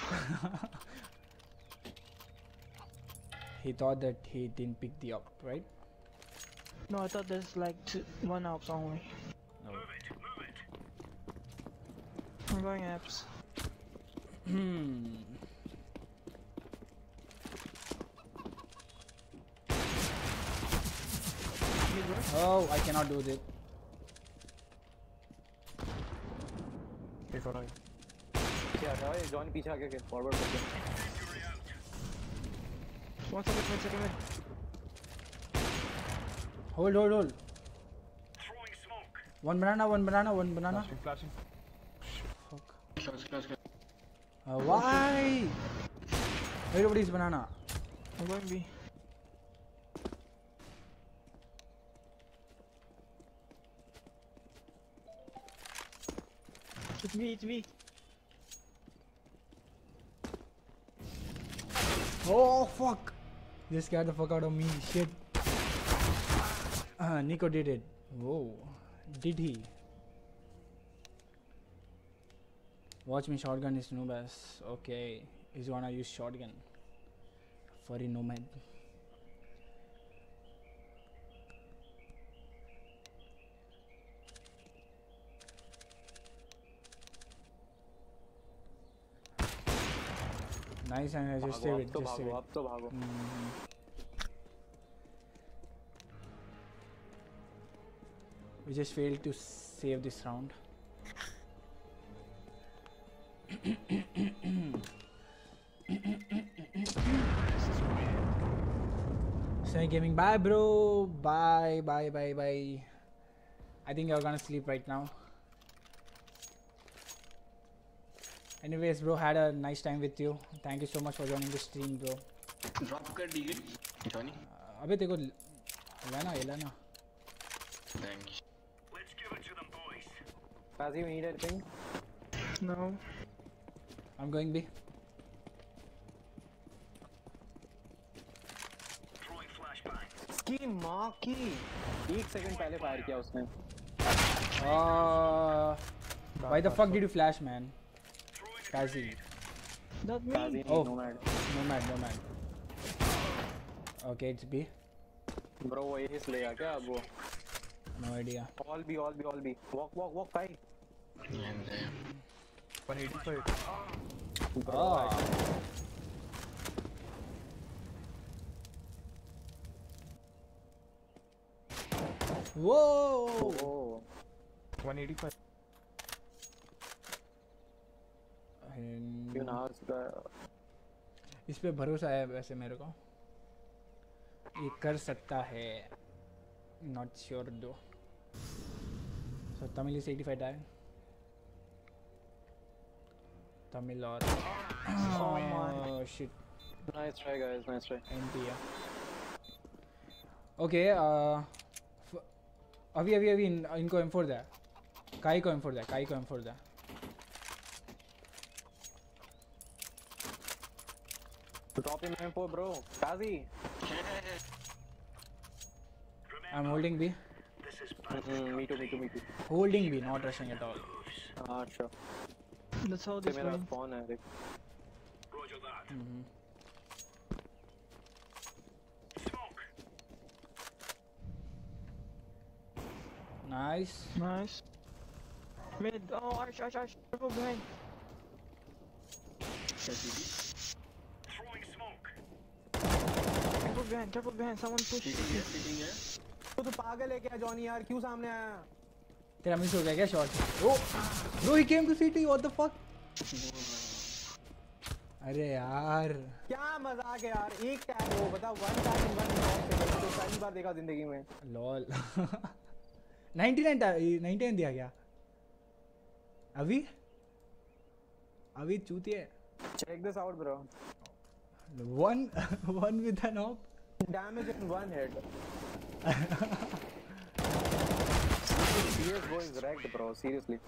He thought that he didn't pick the up, right? No, I thought there's like one ops only. No. I'm going apps. Oh, I cannot do this. Take out. क्या था ये John पीछे आके के forward करके. One second. Hold. One banana. Flashing. Fuck. Close. Why? Everybody's banana. I'm going B. It's B. Oh fuck! Just scared the fuck out of me. Shit. Nico did it. Whoa. Did he? Watch me, shotgun is noob ass. Okay. He's gonna use shotgun. Furry nomad. Nice, and I just save it. Just save it. अब तो भागो. We just failed to save this round. Snake Gaming, bye bro. Bye. I think you're gonna sleep right now. Anyways, bro, had a nice time with you. Thank you so much for joining the stream, bro. Drop कर दी Johnny. अबे तेरे को लेना. Thanks. Pazzy, we need anything? No. I'm going B. इसकी माँ की 1 second पहले fire किया उसने. Why the fuck did you flash, man? Pazzy. Not me. Pazzy, Oh. nomad. Okay, it's B. Bro, वो ये लेगा क्या अब वो? No idea. All B. Walk 5. And 185. Bro, Whoa! Oh. 185. You know, इस पे भरोसा है वैसे मेरे को, ये कर सकता है. Not sure though. So Tamil is 85 die. Tamil or oh shit. Nice try, guys. Nice try. NT yeah. Okay. अभी इनको M4 दे. काई को M4 they. Drop him M4, bro. Kazi. I'm holding B. Me too. Holding B, not rushing at all. Sure. That's how ये this मेरा went. spawn है देख. Nice. Nice. Mid. Oh, Arch. Careful behind. Careful behind. Someone push. Sitting here. तो पागल है क्या Johnny यार, क्यों सामने आया? तेरा मिस हो गया क्या shot? Oh, bro, he came to CT. What the fuck? अरे यार. क्या मजाक है यार, एक टैग हो बता, one tag in one knock से तो पहली बार देखा जिंदगी में. लॉल. 99 दिया क्या? अभी चूतिए. Check this out, bro. One with an op. Damage in one hit. CS:GO is wrecked, bro. Seriously.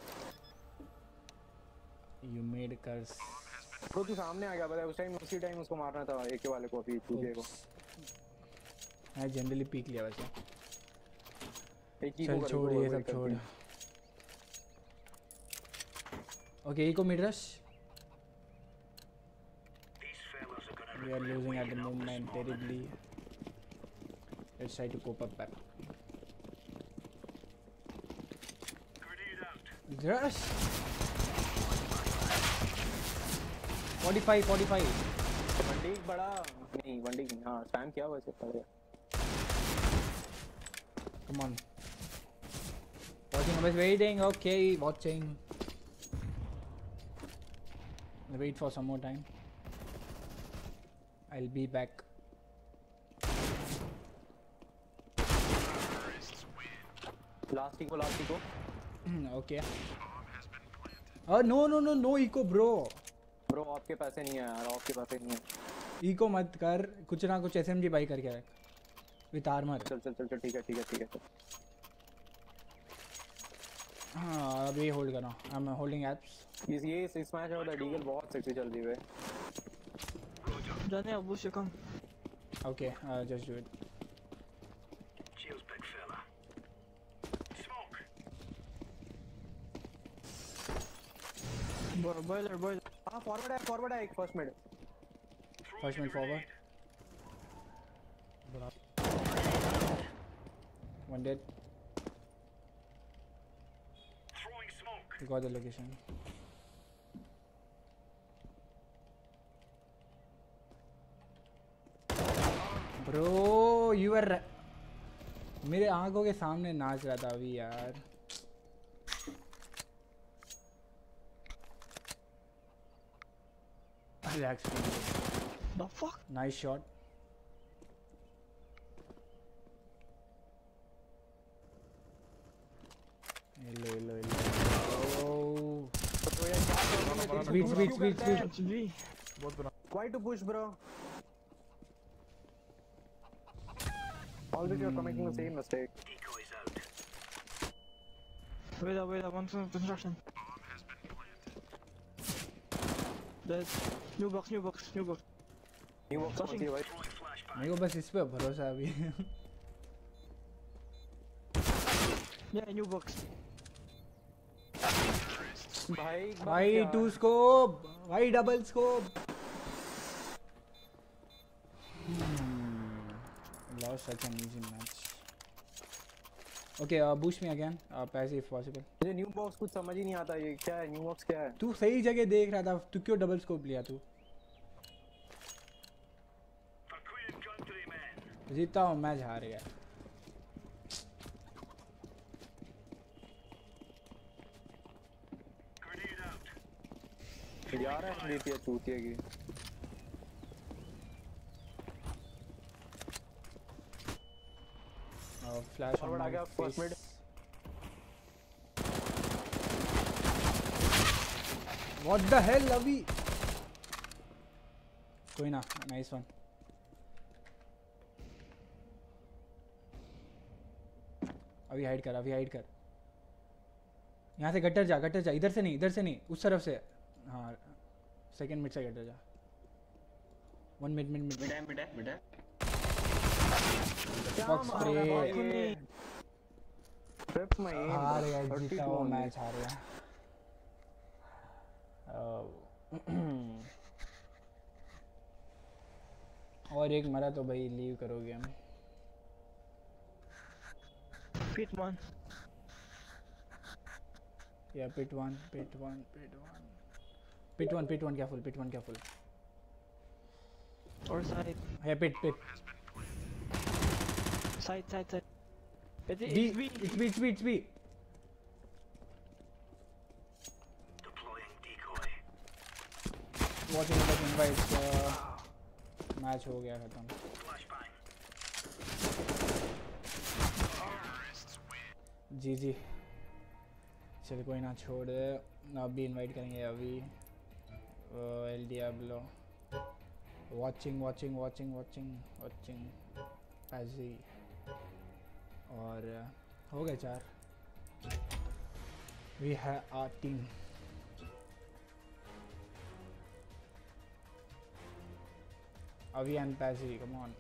You made a curse. Bro, तू सामने आ गया, पता है उस टाइम, उसी टाइम उसको मारना था एक वाले को, अभी चूतिए को. मैं जनरली पीक लिया वैसे. एक ही चल को छोड़ ये सब छोड़. Okay, eco mid rush. We are losing at the moment terribly. Let's try to cope up back. Rush. 45. वनडी बड़ा नहीं, वनडी हाँ स्पैम किया वैसे पड़ेगा. Come on. Watching, I was waiting. Okay, watching. Wait for some more time. I'll be back. Last eco. Okay. Oh no eco bro. Bro आपके पैसे नहीं है यार, आपके पैसे नहीं है. Eco मत कर, कुछ ना कुछ SMG बाई करके रख. With armor. चल ठीक है. हाँ अभी होल्ड कर रहा हूँ. I'm holding apps. ये इस मैच में डीगल बहुत सेक्सी चल रही है. Johnny, I'll boost you, come. Okay, just do it. Boiler. हाँ फॉरवर्ड है एक first mid. First man forward. One dead. You got the location. Bro, you were मेरे आंखों के सामने नाच रहा था अभी यार. Relax. The fuck? Nice shot. Hello. Oh. Speed. It's B. बहुत बुरा. Quite to push, bro. Always you're committing the same mistake. Wait up, one construction. There's new box. New box Flashing. होती है भाई. मेरे को बस इस पे भरोसा है अभी. Yeah, new box. भाई two scope, why double scope. Lost such an easy match. Okay, boost me again, passive if possible. मुझे न्यू बॉक्स कुछ समझ ही नहीं आता, ये क्या है न्यू बॉक्स क्या है? तू सही जगह देख रहा था, तू क्यों डबल स्कोप लिया तू? जीता हूँ, मैच हार गया. यार है चूतिया की फ्लैश फॉरवर्ड आ गया first mid what the hell अभी कोई ना नाइस वन अभी हाइड कर यहाँ से गटर जा इधर से नहीं उस तरफ से हाँ सेकंड मिड से गटर जा वन मिड मिड है फक स्प्रे ट्रिप में हार गया जीता हुआ मैच हार गया और एक मरा तो भाई लीव करोगे हम Pit one. Yeah, pit one, careful. Or side. Yeah, pit. Side. It's B. Deploying decoy. Watching the invites. Match हो गया खत्म. जी चल कोई ना छोड़ दे अब भी इनवाइट करेंगे अभी एल डियाब्लो watching ऐसे और हो गए 4 we have our team अभी एंड पैसी कम ऑन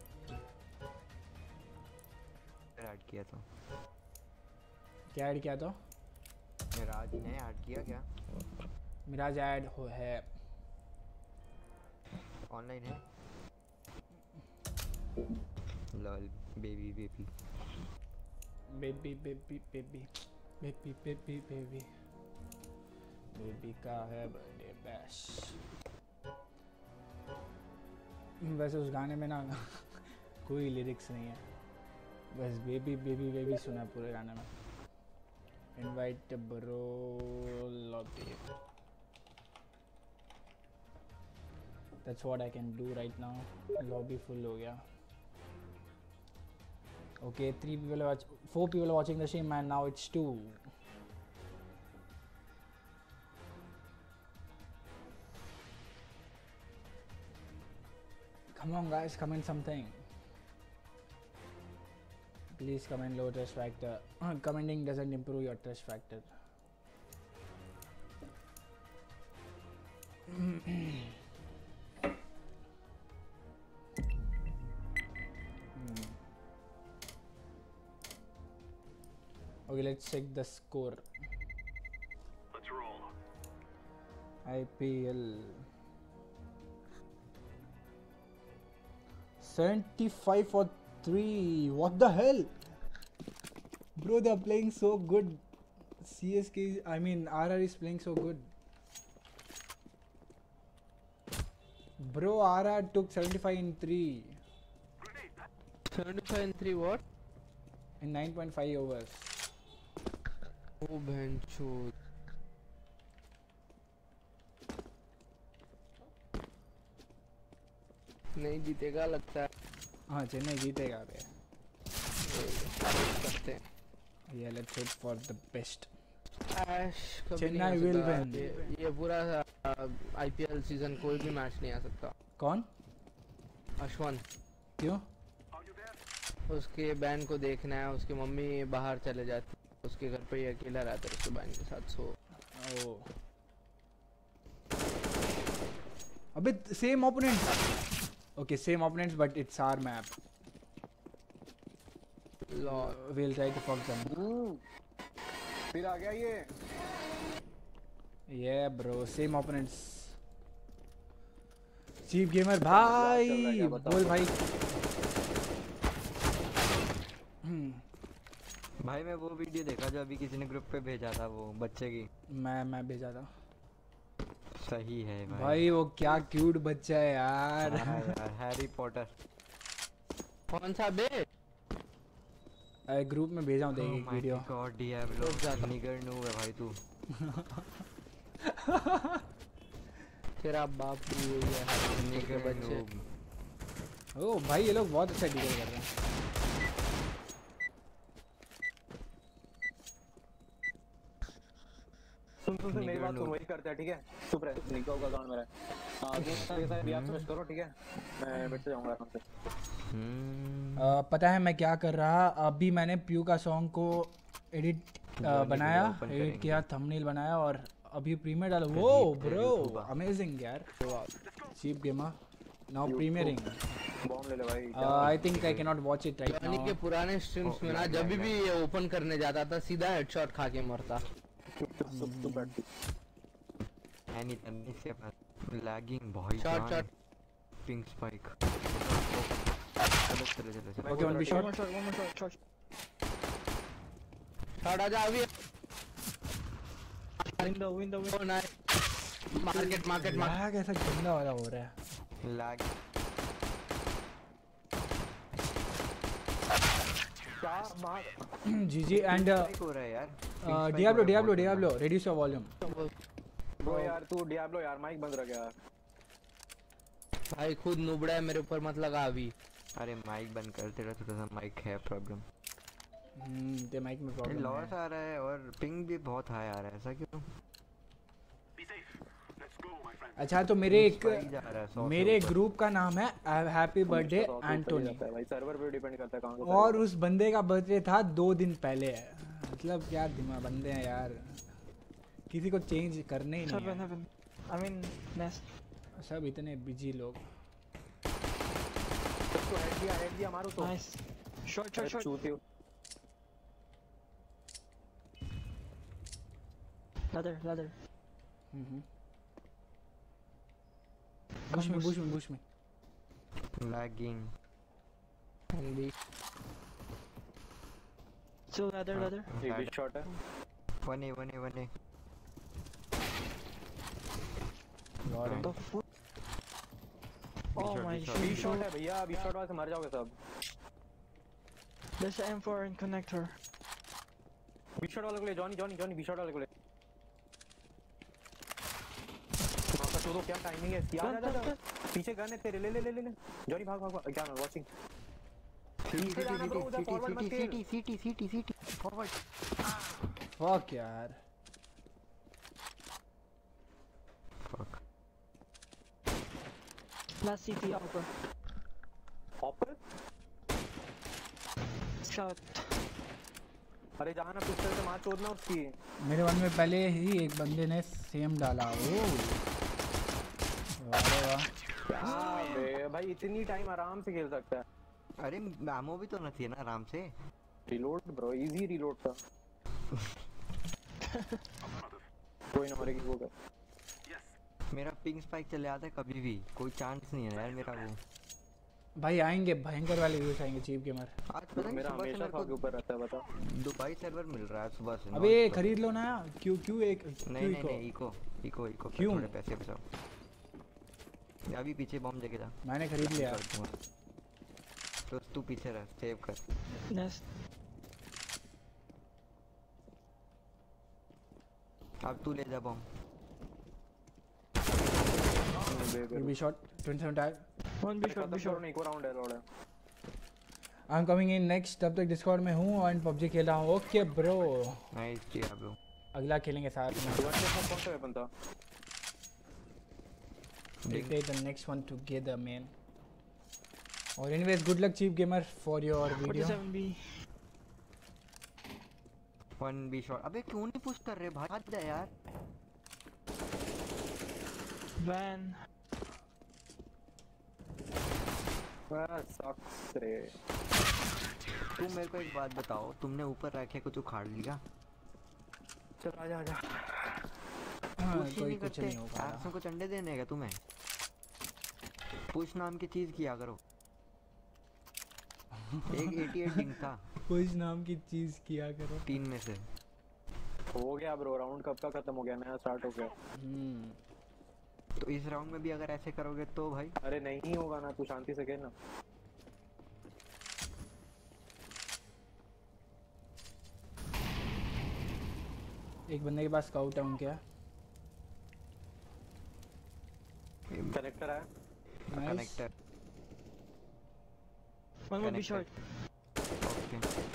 ऐड किया तो क्या ऐड किया तो मिराज ने ऐड किया क्या मिराज ऐड हो है ऑनलाइन है लॉल बेबी का है बर्थडे बैश वैसे उस गाने में ना कोई लिरिक्स नहीं है बस बेबी सुना पूरे गाने में invite bro lobby that's what I can do right now lobby full हो गया okay 4 people watching the stream and now it's 2 come on guys comment something please comment low trust factor commenting doesn't improve your trust factor okay let's check the score Let's roll. IPL 75 for 3 what the hell bro they are playing so good CSK I mean RR is playing so good bro RR took 75 in 3 75 and 3 what? in 9.5 overs Oh bencho. नहीं जीतेगा लगता है हाँ चेन्नई जीतेगा बे करते हैं yeah let's hope for the best Chennai will win ये पूरा IPL सीजन कोई भी मैच नहीं आ सकता कौन अश्वंत क्यों उसके बहन को देखना है उसकी मम्मी बाहर चले जाती उसके घर पे ही अकेला रहता है उसके बहन के साथ सो अबे same opponent okay same opponents but it's our map we'll try to fuck them फिर आ गया ये yeah bro same opponents chief gamer भाई बोल भाई भाई मैं वो वीडियो देखा जो अभी किसी ने ग्रुप पे भेजा था वो बच्चे की मैं भेजा था सही है भाई वो क्या क्यूट बच्चा है यार यार हैरी पॉटर कौन सा बे ग्रुप में भेजा हूं देख वीडियो गॉड डियाब्लो निगर नू है भाई तू तेरा बाप भी यही है सुनने के बच्चे। ओ भाई ये लोग बहुत अच्छा डील कर रहे हैं। सुन मेरी बात सुन, वही करते हैं ठीक है। चुप रह, निको का अकाउंट मेरा है। गेम के साथ भी आप स्विच करो ठीक है, मैं बैठ जाऊंगा आराम से। पता है मैं क्या कर रहा, अभी मैंने प्यू का सॉन्ग को बनाया, एडिट किया, थंबनेल बनाया और अभी प्रीमियर डाला। वो ब्रो अमेजिंग यार, cheap gamer now premiering. Bomb ले ले भाई। I think I can not watch it right Johnny now. के पुराने स्ट्रीम्स में ना जब भी ये ओपन करने जाता था सीधा हेडशॉट खा के मरता। चुप बैठ। एनी तन्नी से लैगिंग भाई शॉट जान। Pink spike. चलो okay one B shot. Shot आजा अभी। विंडो मार्केट लैग ऐसा गंदा वाला हो रहा है। लैग क्या मार जीजी एंड हो रहा है यार। Diablo reduce your volume। Bro यार तू डियाब्लो यार माइक बंद रख यार। भाई खुद नुबड़ा है मेरे ऊपर मत लगा अभी। अरे माइक बंद कर, तेरा थोड़ा सा माइक है प्रॉब्लम। ते माइक में प्रॉब्लम लॉस आ रहा है और पिंग भी बहुत हाई आ रहा है, ऐसा क्यों? अच्छा तो मेरे ग्रुप का नाम है हैप्पी बर्थडे एंटोनी भाई सर्वर पे डिपेंड करता है कहां का। और उस बंदे का बर्थडे था 2 दिन पहले। मतलब क्या दिमाग बंदे हैं यार, किसी को चेंज करने ही नहीं है। I mean, nest. सब इतने बिजी लोग। तो हेड दिया मारो तो। Nice. Short. चूतियो। Ladder. बुश में लैगिंग। Still ladder. एक भी शॉट है। 1A The fuck? Oh my B shot god. है भैया, बी शॉट वाले से मर जाओगे सब। There's an M4 in connector. B shot वाले को ले जॉनी बी शॉट वाले को ले। आपका चोदो क्या टाइमिंग है यार। पीछे गन है तेरे, ले जॉनी भाग क्या मैं वाचिंग। CT forward. फक यार। Last CT upper. Upper Shot. अरे जहाँ ना पिस्टल से मार चोदना उसकी। मेरे वन में पहले ही एक बंदे ने सेम डाला। ओ अरे वाह क्या बे भाई, इतनी टाइम आराम से खेल सकता है। अरे एमो भी तो न थी ना आराम से। रिलोड ब्रो, इजी रिलोड था। कोई ना मरेगी वो कर। मेरा पिंग स्पाइक चले आता है कभी भी, कोई चांस नहीं है यार मेरा। वो भाई आएंगे भयंकर वाले व्यूज आएंगे चीप गेमर। आज पता नहीं मेरा सुबह से हमेशा मेरे के ऊपर रहता है बता। दुबई सर्वर मिल रहा है सुबह से। अबे खरीद लो ना। क्यों एक नहीं इको क्यों? थोड़े पैसे बचाओ। अभी पीछे बॉम्ब जगह था, मैंने खरीद लिया। तो तू पीछे रह, सेव कर। Nest. अब तू ले जा bomb. B shot 27 tag. One be short. नहीं को राउंड है लोड है। I am coming in next. तब तक डिस्कॉर्ड में हूँ और पबजी खेल रहा हूँ। ओके ब्रो, नाइस किया ब्रो। अगला खेलेंगे साथ में। कौन सा वेपन था? देखते हैं the next one together man. और anyways good luck cheap gamer for your video. 47B. 1B shot. अबे क्यों नहीं पुश कर रहे भाई, हद है यार। Van. सक्स रे। तुम मेरे को एक बात बताओ, तुमने ऊपर रखे कुछ उखाड़ लिया? चल आजा कोई कुछ नहीं होगा। आपसे कुछ अंडे देने का तुम्हें? पुश नाम की चीज किया करो। एक 88 डिंग था। कुछ नाम की चीज किया करो। 3 में से हो गया ब्रो, राउंड कब का खत्म हो गया, नया स्टार्ट हो गया। तो इस राउंड में भी अगर ऐसे करोगे तो भाई। अरे नहीं होगा ना, तू शांति से खेल ना। एक बंदे के पास स्काउट है उनके। कनेक्टर है। Nice connector One will be short. Okay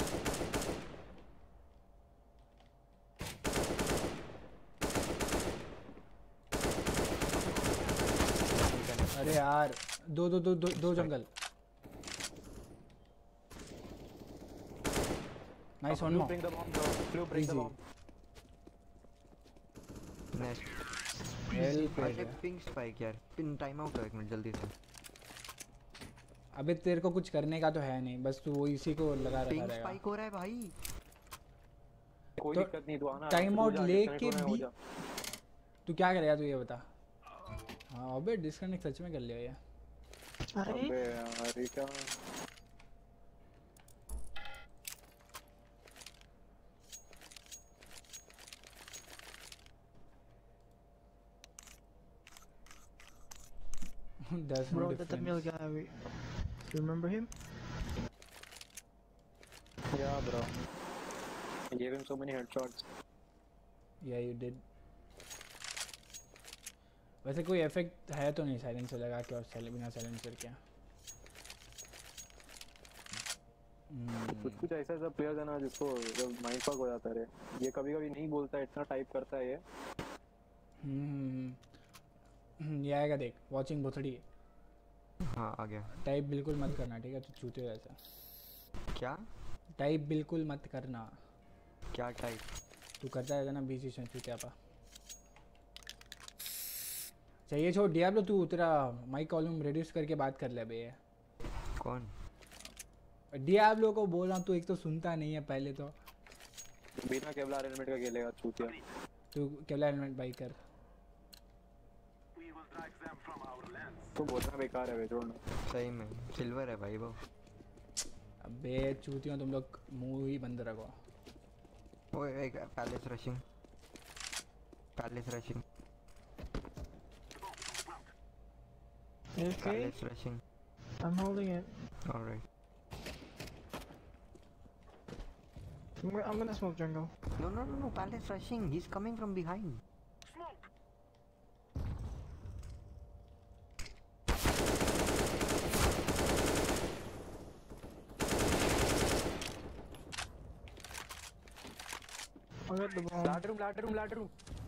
अरे यार दो jungle nice one Blue, bring the bomb, bro. Blue, bring the Easy. bomb. Next well अरे पिंग स्पाइक यार पिन टाइम आउट हो 1 मिनट जल्दी से अबे तेरे को कुछ करने का तो है नहीं, बस तू वो इसी को लगा रखा पिंग रहेगा। स्पाइक हो रहा है भाई कोई तो दिक्कत नहीं, तू आना। टाइम तू आउट जा, लेके disconnect होना है, भी हो जा। तू क्या करेगा, तू ये बता। हाँ अबे डिस्कनेक्ट सच में कर लिया ये। अरे अबे यार ये क्या There's no bro, that the mill difference. guy. You remember him? Yeah, bro. I gave him so many headshots. Yeah, you did. वैसे कोई इफेक्ट है तो नहीं साइलेंसर लगा के और बिना साइलेंसर के? कुछ ऐसा ऐसा प्लेयर है ना जिसको जब माइंड फक हो जाता है। ये कभी कभी नहीं बोलता, इतना टाइप करता है ये। ये आएगा देख, वॉचिंग भोसड़ी। हाँ आ गया। टाइप बिल्कुल मत करना, ठीक है? तू चूते जैसा। क्या टाइप बिल्कुल मत करना। क्या टाइप तू करता है ना बीच में चूतियापा। चाहिए छोड़ डियाब्लो, तू तेरा माइक वॉल्यूम रिड्यूस करके बात कर ले बे। कौन डियाब्लो को बोल रहा हूँ, तू एक तो सुनता नहीं है पहले तो। बिना केवलार हेलमेट का खेलेगा चूतिया। तू केवलार हेलमेट बाई कर। We will drive them from our lands. तो बोलना बेकार है, छोड़ना। सही में सिल्वर है भाई वो। अबे चूतियों, तुम लोग मुंह ही बंद रखो। ओए एक palace rushing You okay? Palace rushing I'm holding it. Alright I'm gonna smoke jungle. No, palace rushing. He's coming from behind. I'll get the bomb. ladder room.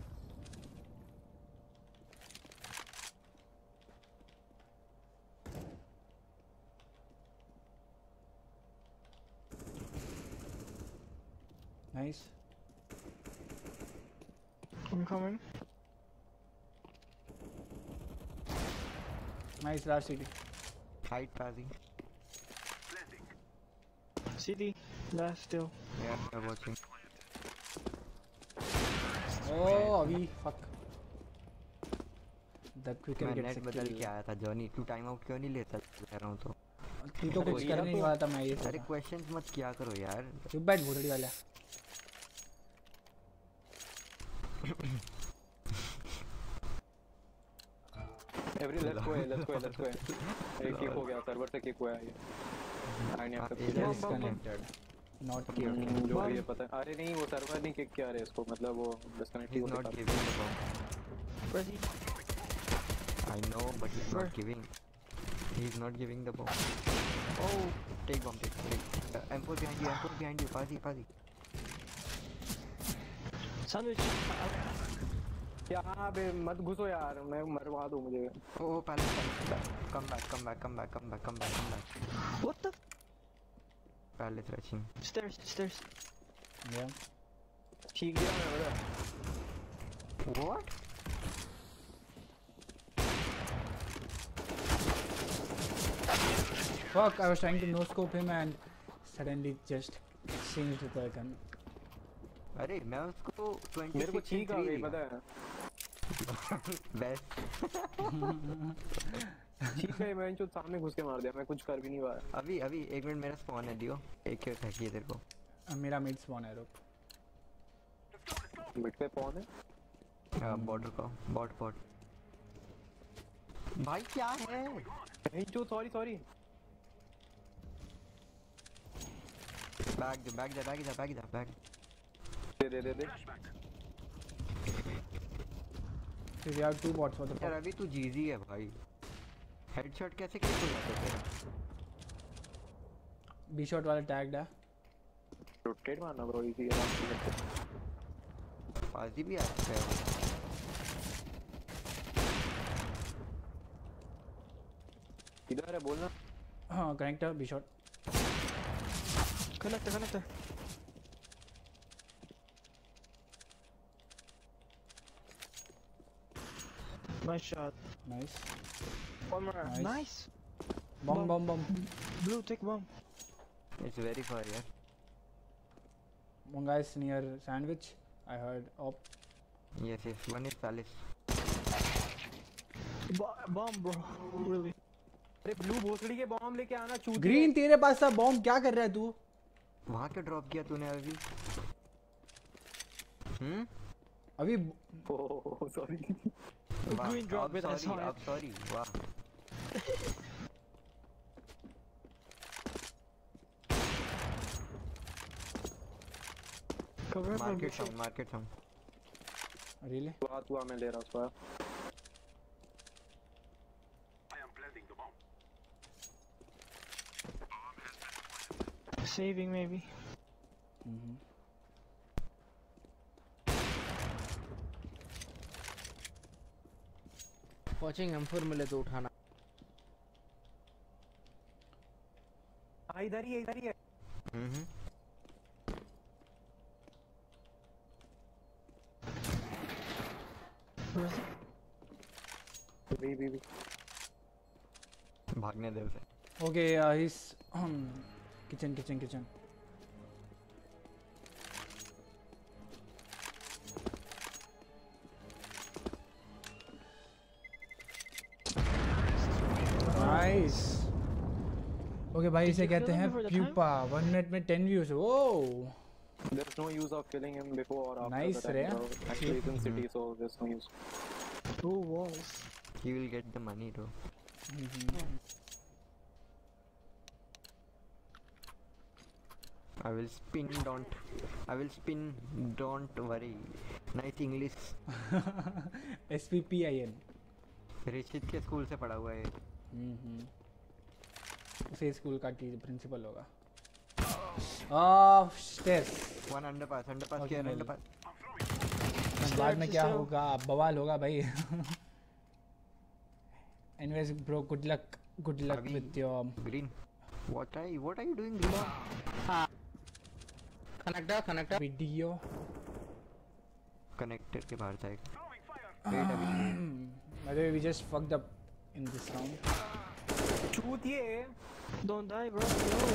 Nice. I'm coming. Nice last city. Hide passing. CD. Last still. Yeah, I'm watching. Oh, अभी fuck. That quicker मैं gets नेट a बदल kill. के आया था Johnny. तू time out क्यों नहीं लेता? कह रहा हूँ तो। तू तो कुछ करने नहीं वाला था, मैं ये अरे सोचा। क्वेश्चंस मत किया करो यार। चुप बैठ भोसड़ी वाला। let's go. एक किक हो गया, सर्वर से किक हुआ है ये। आई ने Disconnected. Not kicked. जो भी है पता है। अरे नहीं, वो सर्वर नहीं किक किया रे इसको, मतलब वो डिस्कनेक्ट He's हो not गया। giving the bomb. Where's he? I know, but he's Where? not giving. He's not giving the bomb. Oh, Take bomb, take. M4 behind you. Pazi. sandwich. यहाँ पे मत घुसो यार, मैं मरवा दूँ मुझे। Oh, palace. Come back. What the? Palace rushing. Stairs. Yeah. ठीक गया मैं बता। What? Fuck, I was trying to no-scope him and suddenly just changed the gun. अरे मैं उसको 26 मेरे को ठीक आ गई, पता है। बेस्ट ठीक है, मैं जो सामने घुस के मार दिया, मैं कुछ कर भी नहीं पाया। अभी 1 मिनट मेरा स्पॉन है दियो। एक क्यों फेंकी तेरे को? मेरा मिड स्पॉन है, रुक। मिड पे पॉन है। बॉर्डर का बॉट भाई क्या है? नहीं जो सॉरी बैग दे। So we have 2 bots for the यार अभी तू जीजी है भाई। हेडशॉट कैसे किल हो जाते तेरा? बी शॉट वाला टैग्ड है। रोटेट मारना ब्रो, इजी आराम से। बाजी भी अच्छा है। इधर है बोलना। हाँ connector B shot. Connector. Nice shot. Nice. One more. Nice. Bomb. Blue, take bomb. It's very far, yeah. One guy's near sandwich. I heard op. Yes. One is palace. Bomb, bro. Really. अरे blue भोसड़ी के bomb लेके आना चूतिया। Green तेरे पास था bomb, क्या कर रहा है तू? वहाँ क्यों ड्रॉप किया तूने अभी? अभी oh sorry. Green drop it. I saw it. Sorry. वाह। Cover Market some. Really? बात हुआ, मैं ले रहा उसको। Saving maybe. Watching M4 मिले तो उठाना। हाँ इधर ही है। भी भागने दे उसे। Okay, he's kitchen. Nice. Okay भाई, इसे कहते हैं प्यूपा। 1 minute में 10 views। Oh. There's no use of killing him before or after. Nice, the time, bro. Actually, it's in city, so there's no use. 2 walls. He will get the money though. I will spin, don't worry. Nice English. SPPIN. Rishit के school से पढ़ा हुआ है। उसे school का principal होगा। Stairs. One underpass किया, underpass। बाद में क्या होगा? बवाल होगा भाई। Anyways bro, good luck with your green. What are you doing, green? हाँ। Connector video। Connector के बाहर जाएगा। By the way, we just fucked up in this round. चूतिए। Don't die, bro.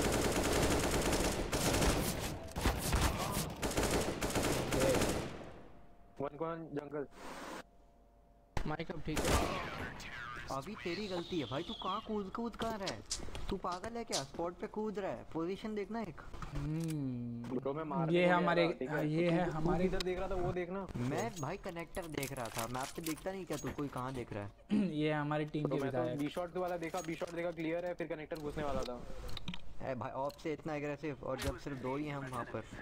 One jungle. Mic अब ठीक है। अभी तेरी गलती है भाई, तू कहाँ कूद कर रहा है? तू पागल है क्या? स्पॉट पे कूद रहा है, पोजीशन देखना एक। ब्रो मैं मार। ये है हमारे इधर देख रहा था, वो देखना। मैं भाई कनेक्टर देख रहा था, मैप पे देखता नहीं क्या तू? कोई कहाँ देख रहा है? ये हमारी टीम के विधायक। बी शॉट वाला देखा, क्लियर है, फिर कनेक्टर घुसने वाला था। ए भाई ऑफ से इतना एग्रेसिव, और जब सिर्फ 2 ही हैं हम वहाँ पर।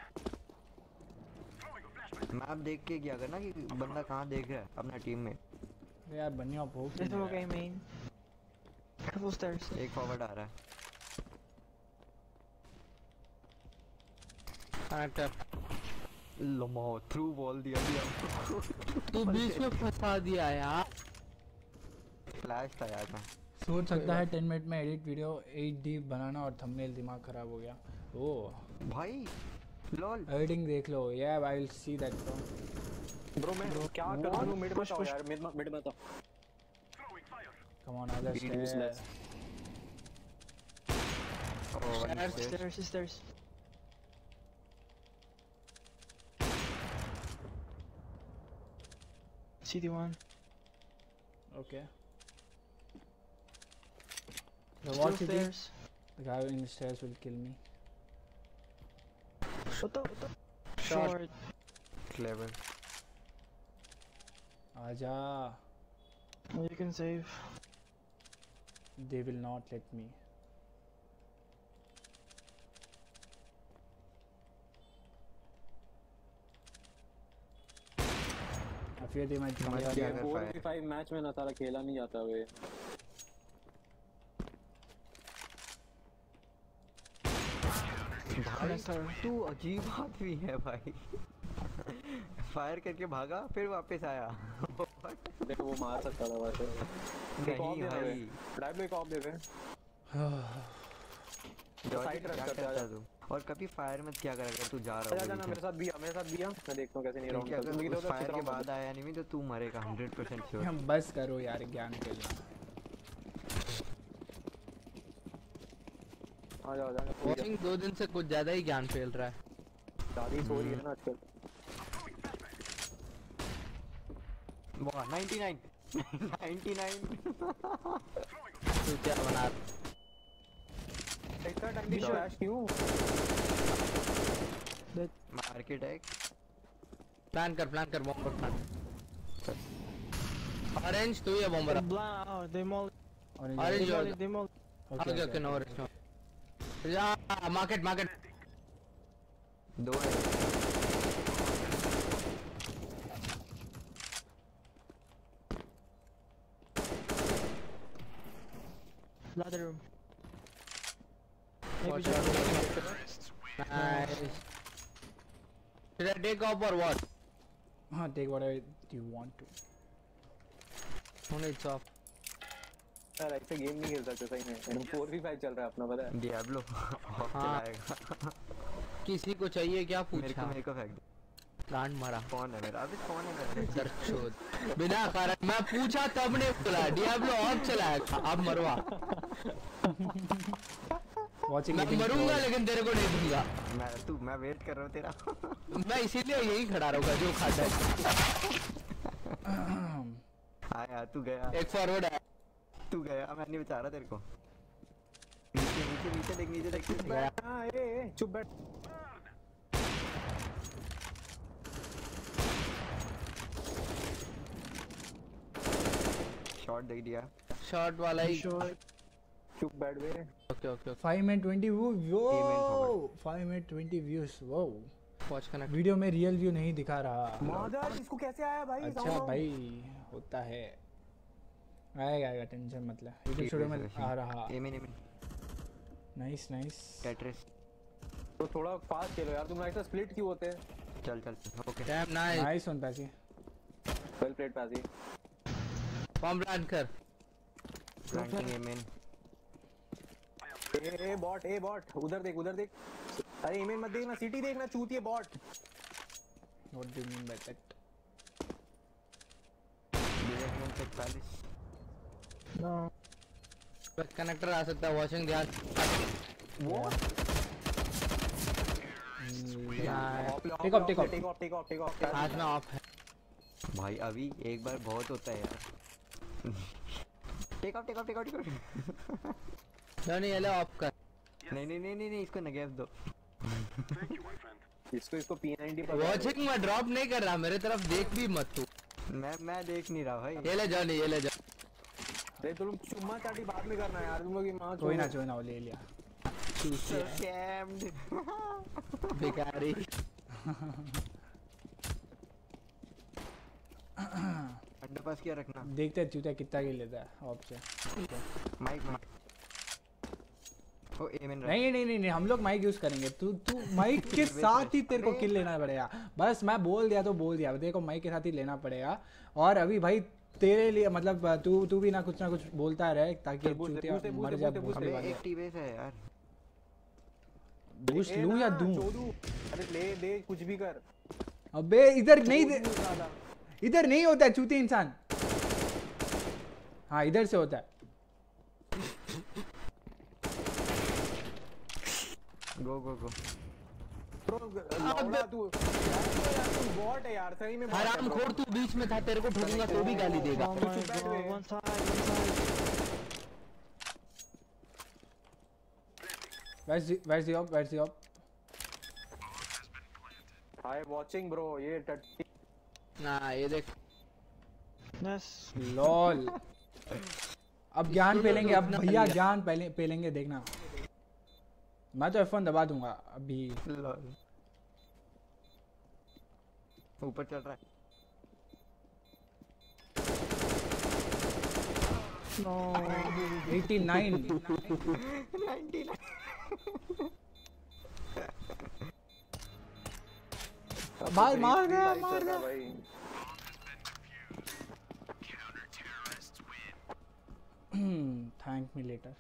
मैप देख के क्या करना कि बंदा कहाँ देख रहा है अपना टीम में। यार बनिया भूख। There's no game main. Couple stairs. एक फॉरवर्ड आ रहा है। Connector। लम्बा थ्रू बॉल दिया। तू बीच में फंसा दिया यार। फ्लैश था यार मैं। सोच सकता है 10 मिनट में एडिट वीडियो 8D बनाना और थंबनेल, दिमाग खराब हो गया। ओह भाई लॉल एडिटिंग देख लो। Yeah, I will see that bro मैं क्या कर रहा हूँ? मिड में तो यार, मिड में तो। Come on, other stairs. Stairs. CD1. Okay. The wall city. Stairs. The guy in the stairs will kill me. What the? Short. Clever. Aja. You can save. They will not let me. I fear they might come here. 4v5 match में ना सारा खेला नहीं जाता वे। connector. तू अजीब आदमी है भाई। फायर करके भागा फिर वापस आया। देखो वो मार सकता था वैसे। नहीं भाई। ड्राइव एक ऑफ दे दे। साइड रख करता है तू। और कभी फायर मत क्या कर अगर तू जा रहा है। मेरे साथ भी मैं देखता हूं कैसे नहीं राउंड चलता। अगर फायर के बाद आया नहीं तो तू मरेगा 100% श्योर। हम बस करो यार ज्ञान खेलना। आ जाओ वॉचिंग 2 दिन से कुछ ज्यादा ही ज्ञान फैल रहा है। शादी हो रही है ना आजकल। वाह 99 तू क्या बना इतना टाइम भी फ्लैश क्यों? मार्केट है। प्लान कर बॉम्बर प्लान। ऑरेंज तू या bomber? Demol. Orange Demol. Okay no orange. या मार्केट दो है। Ladder room. Watch Maybe out. Nice. Should I take off or what? Take whatever you want to. Only it's off. यार ऐसे game नहीं खेल सकते सही में। 4v5 चल रहा है अपना पता है। डियाब्लो चलाएगा। किसी को चाहिए क्या पूछा? मेरे को फेंक दे। प्लांट मारा। कौन है मेरा? अबे कौन है मेरा? दरचोद। बिना कारण मैं पूछा तब ने बोला डियाब्लो ऑफ चलाएगा। अब मरवा। मैं मरूंगा लेकिन तेरे को नहीं दूंगा। मैं वेट कर रहा हूँ तेरा। मैं इसीलिए यही खड़ा रहूंगा जो खाता है। आया तू गया। एक फॉरवर्ड है। तू गया मैं नहीं बचा रहा तेरे को। नीचे देख हां ए चुप बैठ। शॉट देख दिया। शॉट वाला ही। चुप बैठ बे। ओके 5 में 20 वो 5 में 20 व्यूज। वो वॉच कनेक्ट। वीडियो में रियल व्यू नहीं दिखा रहा। मदर इसको कैसे आया भाई? अच्छा भाई होता है। आएगा टेंशन मतलब। यूट्यूब स्टूडियो में आ रहा। Nice Tetris. तो थोड़ा फास्ट खेलो यार। तुम ऐसा स्प्लिट क्यों होते हैं? चल ओके। डैम नाइस ऑन पैसी। वेल प्लेड पैसी। बॉम्ब प्लांट कर। Planting A main. ए बॉट उधर देख। अरे एमेन मत देखना, सिटी देखना, चूतिए bot. What do you mean by that? डिरेक्टमेंट 45। No. कनेक्टर आ सकता है। वॉचिंग ध्यान। वो टेक ऑफ। आज में ऑफ है भाई। अभी एक बार बहुत होता है यार। Take off. धोनी ये ले ऑफ कर। नहीं इसको नेगेव दो। इसको P90 पर। वॉचिंग में ड्रॉप नहीं कर रहा। मेरे तरफ देख भी मत तू। मैं देख नहीं रहा भाई। ये ले जॉनी। अरे तुम चुम्मा चाटी बाद में करना यार। तुम लोग की मां कोई ना वो ले लिया। स्कैम्ड। बेकारी। अंडरपास क्या रखना। देखते हैं चूतिया कितना किल लेता है ऑफ से। माइक ओ एमेन। नहीं हम लोग माइक यूज करेंगे। तू माइक के साथ ही तेरे को किल लेना पड़ेगा। बस मैं बोल दिया। देखो माइक के साथ ही लेना पड़ेगा। और अभी भाई तेरे लिए मतलब तू भी ना कुछ बोलता रहे ताकि चूतिया मर जाए। एक टीवेस है यार। बूस्ट लूं या दूं? अरे ले दे कुछ भी कर। अबे इधर नहीं होता है चूती इंसान। हाँ इधर से होता है। गो तू बॉट है यार सही में। हरामखोर तू बीच में था। तेरे को ठोकूंगा तो भी गाली देगा। Oh my god, one side. Where's the op? Hi watching bro. ये टट्टी। ना ये देख। Nice. लॉल। अब ज्ञान पेलेंगे। अब भैया ज्ञान पेलेंगे देखना। मैं तो F1 दबा दूंगा अभी। ऊपर चल रहा है। No. 89। भाई मार गया भाई। Thank me later.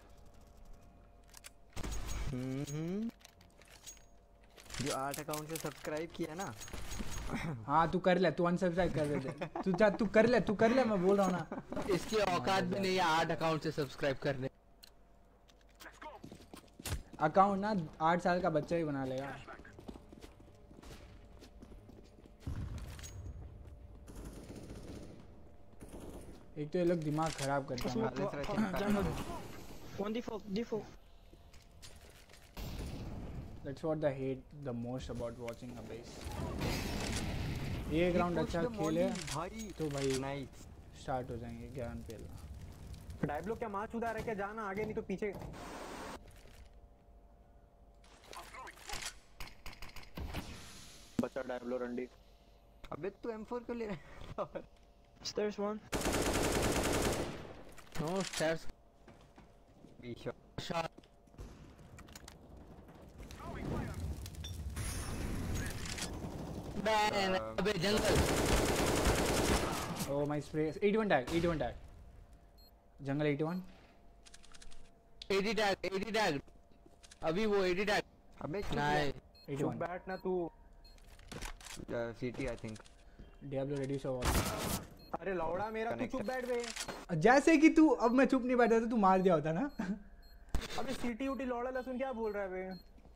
जो 8 अकाउंट से सब्सक्राइब किया ना। हाँ तू कर ले, तू अनसब्सक्राइब कर दे। तू कर ले, मैं बोल रहा हूँ ना। इसकी औकात भी नहीं है 8 अकाउंट से सब्सक्राइब करने। अकाउंट ना 8 साल का बच्चा ही बना लेगा। एक तो ये लोग दिमाग खराब करते हैं। default. That's what I hate the most about watching a base. एक राउंड अच्छा खेले तो भाई नाइस स्टार्ट हो जाएंगे ज्ञान पेलना। डाइब्लो क्या मार चुदा रहा है क्या? जाना आगे नहीं तो पीछे। बच्चा डाइब्लो रंडी। अबे तू M4 क्यों ले रहा है? Stairs one. No stairs. B shot. Ban अबे jungle. Oh my spray 81 tag jungle 81 80 tag अभी वो 80 टैग। अबे नहीं 81 बैट ना तू। CT I think Diablo reduce your अरे लौड़ा मेरा तू चुप बैठ बे। जैसे कि तू अब मैं चुप नहीं बैठा तो तू मार दिया होता ना। अबे सीटी उटी लौड़ा लहसुन क्या बोल रहा है बे?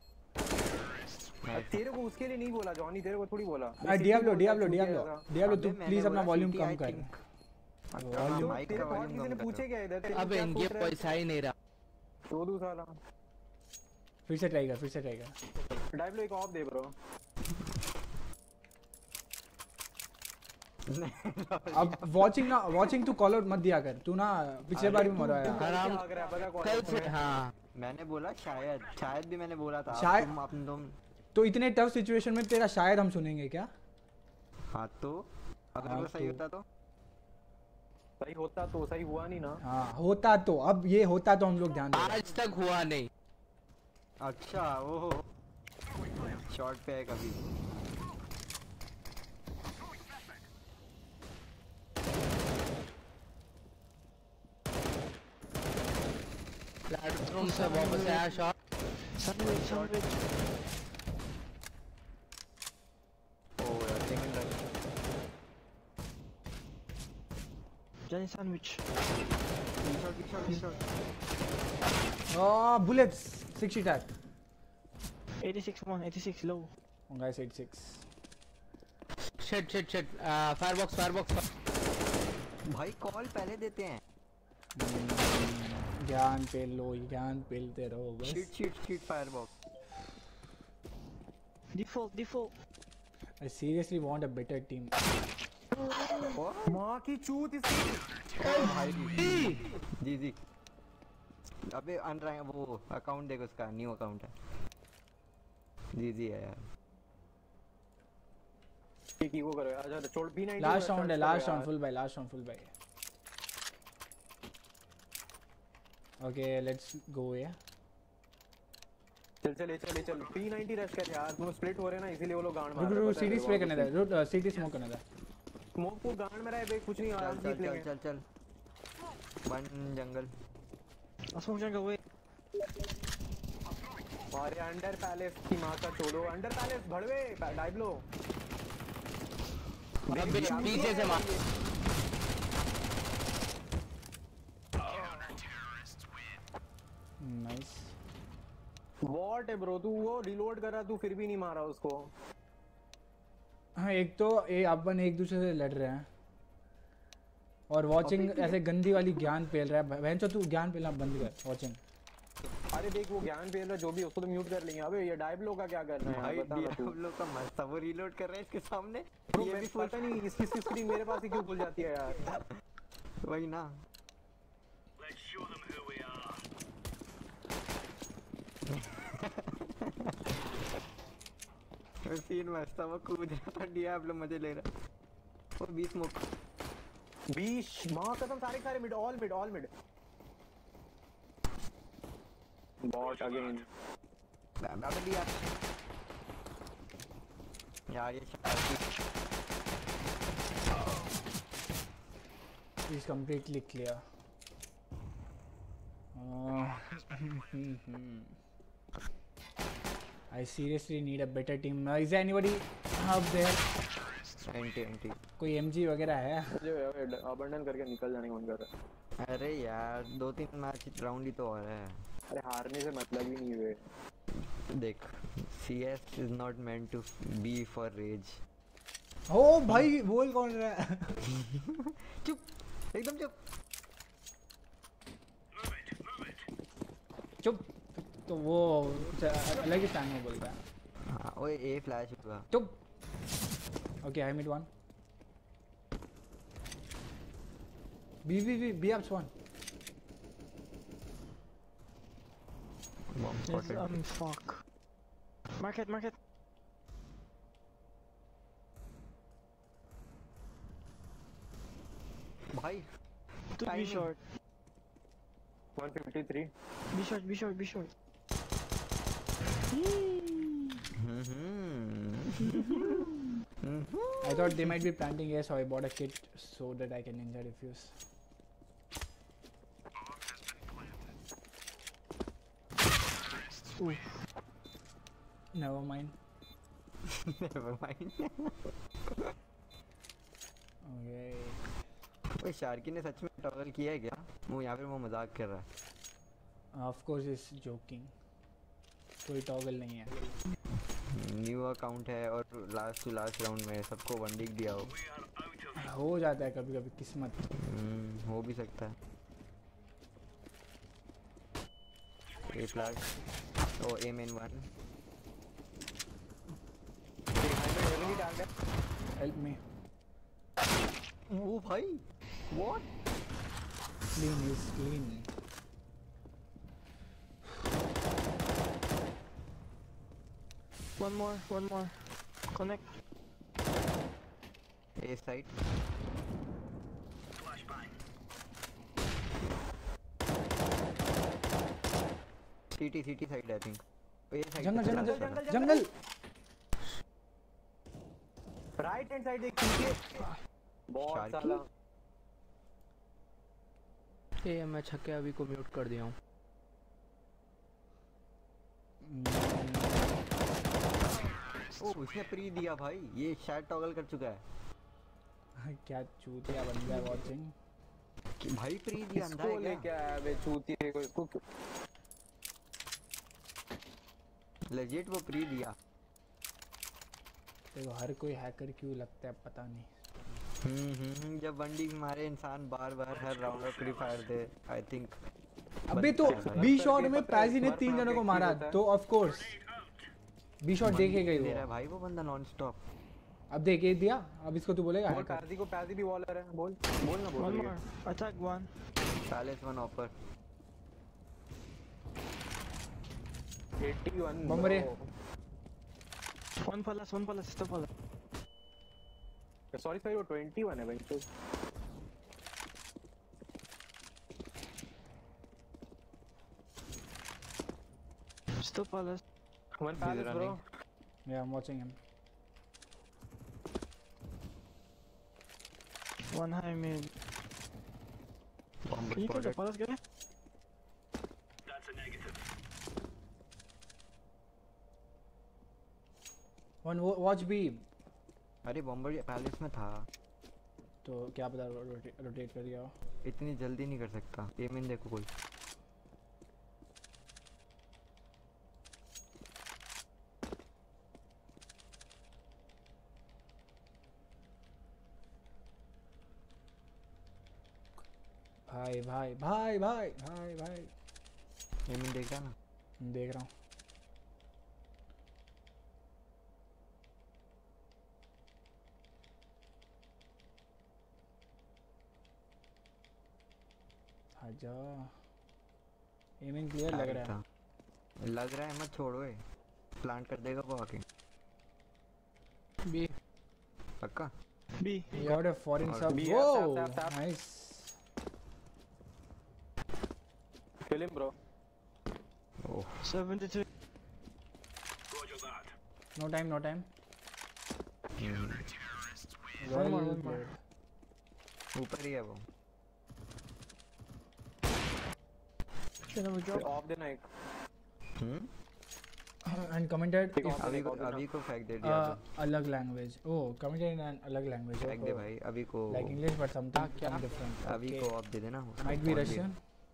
तेरे को उसके लिए नहीं बोला जॉनी, तेरे को थोड़ी बोला। डियाब्लो तू प्लीज अपना वॉल्यूम कम कर। माइक का वॉल्यूम किसी ने पूछे क्या इधर? अबे इनके पैसा ही नहीं रहा। तो दू साला फिर से ट्राई कर। डाइब्लो एक ऑफ दे ब्रो। अब वॉचिंग तू कॉल आउट मत दिया कर। तू ना पिछले बार भी मरा है। कल से हाँ मैंने बोला शायद भी मैंने बोला था। शायद तुम तो इतने टफ सिचुएशन में तेरा शायद हम सुनेंगे क्या? हाँ तो अगर वो सही होता तो सही हुआ नहीं ना। हाँ होता तो, अब ये होता तो हम लोग ध्यान देंगे। आज तक हुआ नहीं। अच्छा वो शॉर्ट पे है कभी। प्लेटफॉर्म से वापस आया shot. Sandwich. Oh yeah, taken right. Johnny sandwich. Big shot. Oh bullets 60 tag 86 low. Oh guys 86 shit firebox भाई कॉल पहले देते हैं। ज्ञान पेलते रहो बस। Shit firebox. Default. I seriously want a better team. माँ की चूत इसकी। जी अबे अनरैंक वो अकाउंट देखो उसका न्यू अकाउंट है। जी है यार। की वो करो आजा छोड़ B90। Last round full buy. Okay let's go या। चल P90 रश कर यार। तुम स्प्लिट हो रहे ना इसीलिए वो लोग गांड मार रहे हैं। रुक सीटी स्प्रे करने दे। सीटी स्मोक करने दे। स्मोक को गांड में रहा है बे, कुछ नहीं आराम जीत लेंगे। चल one jungle. Smoke jungle away. अरे अंडर पैलेस की मां का छोड़ो। अंडर पैलेस भड़वे डाइब्लो। अबे पीछे से मार। नाइस। व्हाट है ब्रो, तू वो रिलोड कर रहा तू फिर भी नहीं मारा उसको। हाँ एक तो अपन एक दूसरे से लड़ रहे हैं और वॉचिंग ऐसे गंदी वाली ज्ञान पेल रहा है। बहनचोद तू ज्ञान पेलना बंद कर वॉचिंग। अरे देख वो ज्ञान पेल रहा जो भी उसको तो म्यूट कर लेंगे। अबे ये डाइब्लो का क्या करना है भाई बता ना तू। डाइब्लो का मस्त वो रीलोड कर रहा है इसके सामने। ये भी पता नहीं इसकी स्क्रीन मेरे पास ही क्यों खुल जाती है यार। वही ना। सीन मस्त था। वो कूद रहा था डियाब्लो मजे ले रहा। वो 20 स्मोक 20 मां कसम सारे mid all mid. Bot again. यार ये Sharky is completely clear. I seriously need a better team. Is there anybody up there? Anti कोई MG वगैरह है? मुझे अबंडन करके निकल जाने का मन कर रहा है। अरे यार 2-3 मैच राउंड ही तो हो रहा है। अरे हारने से मतलब ही नहीं है। देख CS is not meant to be for rage। ओ भाई बोल कौन रहा है? चुप एकदम चुप। चुप तो वो अलग ही स्टैंड में बोलता है। हाँ ओए ए फ्लैश हुआ। चुप। Okay, I made one. B ups one. Yes, fuck. Market. भाई Two be short. 153. Be short. I thought they might be planting here, so I bought a kit so that I can ninja defuse. Ooh. Never mind. Never mind। Okay. ओए Sharky ने सच में toggle किया है क्या? वो यहाँ पे वो मजाक कर रहा है। Of course, he's joking. कोई टॉगल नहीं है। न्यू अकाउंट है और लास्ट टू लास्ट राउंड में सबको वन डिक दिया हो जाता है कभी किस्मत। हो भी सकता है। ए फ्लैश ओ A main one. Help me. ओ भाई what? Clean is clean. One more. Connect. A side city side I think. A side jungle. Right hand side एक पीछे बहुत साला। ये मैं छक्के अभी को म्यूट कर दिया हूँ। ओ उसने प्री दिया भाई। ये शायद टॉगल कर चुका है। क्या चूतिया बंदा है वॉचिंग। भाई प्री दिया अंधा है लेके आया बे चूतिए को इसको। लेजिट वो प्री दिया। देखो हर कोई हैकर क्यों लगता है पता नहीं। जब वनडी मारे इंसान बार हर राउंड में फ्री फायर दे आई थिंक। अबे तो बी शॉट में पैजी ने 3 जनों को मारा तो ऑफ कोर्स बी शॉट देखेगा ही मेरा भाई वो बंदा नॉन स्टॉप। अब देख ये दिया। अब इसको तू बोलेगा बोल पैजी को पैजी भी वॉलर है। बोल ना बोल। One more. Attack one. Palace one offer 81 बमरे। One palace. Stop palace. Sorry वो 21 है भाई तो। Stop palace. One palace bro. Yeah, I'm watching him. One high mid. Bomb Can you kill the palace guy? That's a negative. One watch B. अरे bomber palace में था तो क्या पता रोटेट कर गया हो। इतनी जल्दी नहीं कर सकता। ये मैंने देखो कोई भाई ये मैंने देखा ना। देख रहा हूँ। आजा एमिंग क्लियर लग रहा है। लग रहा है मत छोड़ो। प्लांट कर देगा वो आके। बी पक्का B. Got a foreign sub. B, Whoa, tap. nice. Kill him bro. Oh 73. Roger that. No time. Well one more. played. ऊपर ही है वो। Should have a drop. Off देना एक। And commented Take if off. अभी को फेंक दे दिया तो। अलग language. Oh, commented in an अलग language. फेंक दे भाई अभी को। Like English but something different. अभी Okay. को ऑफ दे देना। Might be Russian.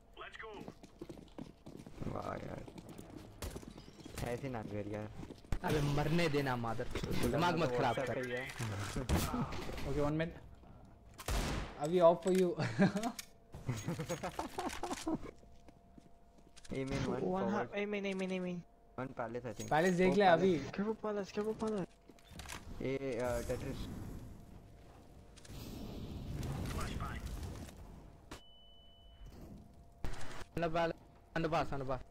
वाह यार ऐसे ना कर यार। अबे मरने देना मादर, दिमाग मत खराब कर। Okay, 1 minute. Avi off for you. Aim in one One forward. half. Aim in. One palace I think. Palace देख ले अभी. Careful palace. ये Tetris. अंडरपास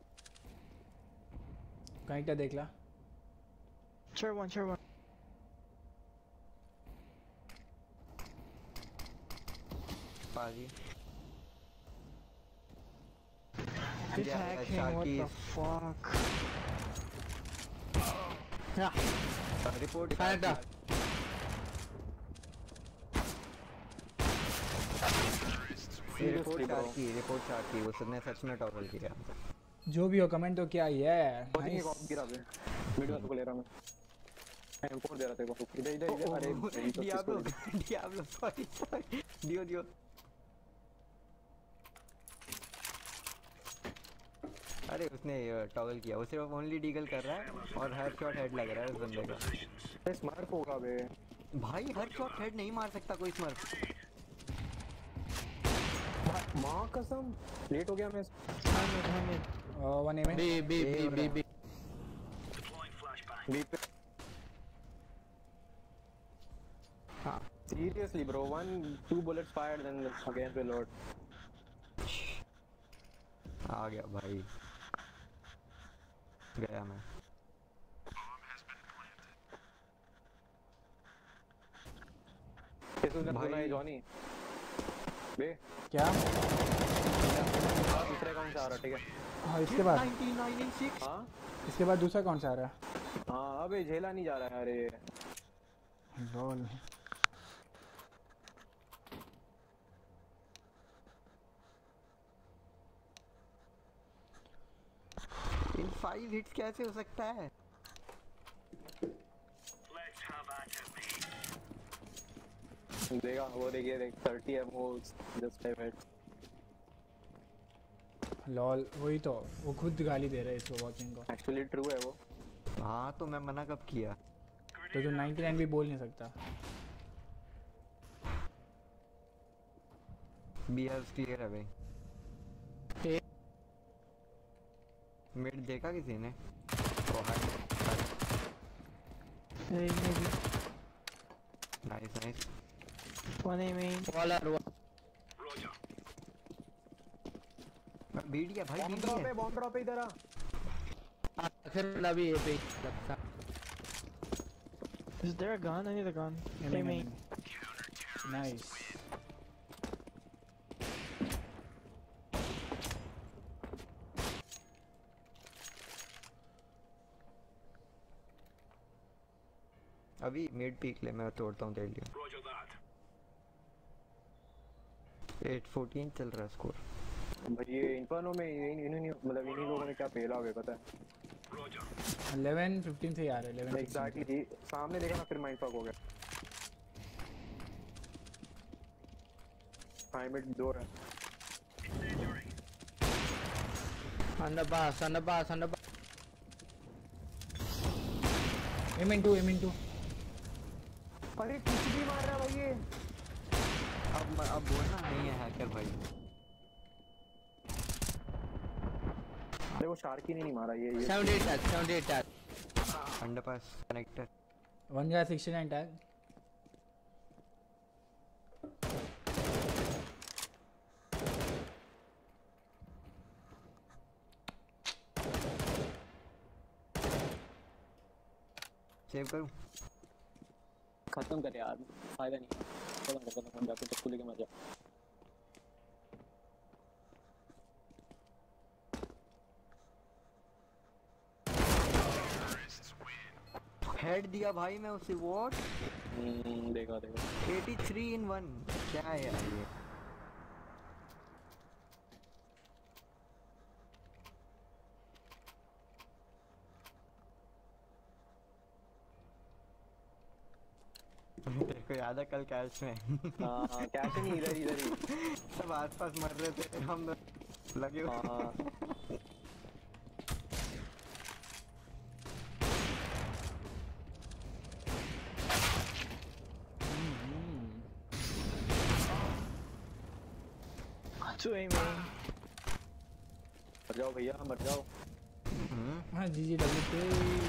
कनेक्टर देख ला. Chair one. पाजी. This Yeah, hacking, what the Sharky. fuck? Report. Fighter report Sharky. वो सबने सच में टॉगल किया। जो भी हो कमेंट तो क्या ये एक ऑफ गिरा बे। वीडियो को ले रहा मैं M4 दे रहा तेरे को। इधर अरे Diablo sorry Dio अरे उसने टॉगल किया। वो सिर्फ ओनली डीगल कर रहा है और हर शॉट हेड लग रहा है उस बंदे का। स्मर्फ होगा बे भाई हर शॉट हेड नहीं मार सकता कोई स्मर्फ। मां कसम लेट हो गया मैं। 1 minute. बी बी पे हाँ seriously bro 2 bullets fired then again reload। आ गया भाई गया मैं। ये तूने सुना है जॉनी बे क्या? दूसरे कौन सा आ रहा ठीक है। हाँ इसके बाद 1996 हाँ इसके बाद दूसरा कौन सा आ रहा है? हाँ अबे झेला नहीं जा रहा है अरे लॉल. इन 5 हिट्स कैसे हो सकता है? देगा वो देखिए देख 30 एमओ जस्ट 5 हिट्स। लॉल वही तो वो खुद गाली दे रहा है इसको वॉचिंग को. एक्चुअली ट्रू है वो। हाँ तो मैं मना कब किया? तो जो 99 भी बोल नहीं सकता. बीआरस क्लियर है भाई। मिड देखा किसी ने? ओ हाय Hey, maybe. Nice One aiming. वाला बीट गया भाई बीट गया। बॉम्ब ड्रॉप पे इधर आ। फिर अभी ये पे लगता। Is there a gun? I need a gun. Aiming. Nice. अभी मिड पीक ले मैं तोड़ता हूँ तेरे लिए। 8-14 चल रहा है स्कोर। भाई ये इन्फर्नो में इन्हीं मतलब इन्हीं लोगों ने क्या पेला हुआ है पता है। 11-15 से आ रहा है 11. एग्जैक्टली जी सामने देखा ना फिर माइंड फक हो गया। हाई मिड 2 है। Underpass Aim in 2. अरे कुछ भी मार रहा है भाई ये। अब बोलना नहीं है हैकर भाई। अरे वो शार्की ने नहीं मारा ये 78 touch underpass connector. One guy 69 tag. Save करूं? खत्म कर यार फायदा नहीं। खत्म जाके चक्कू लेके मर जा। हेड दिया भाई मैं उसे व्हाट देखा 83 in 1 क्या है यार ये तेरे को याद है कल कैश में हाँ कैश नहीं इधर ही सब आसपास मर रहे थे हम लगे हुए Two aiming. मर जाओ भैया मर जाओ हाँ GGWP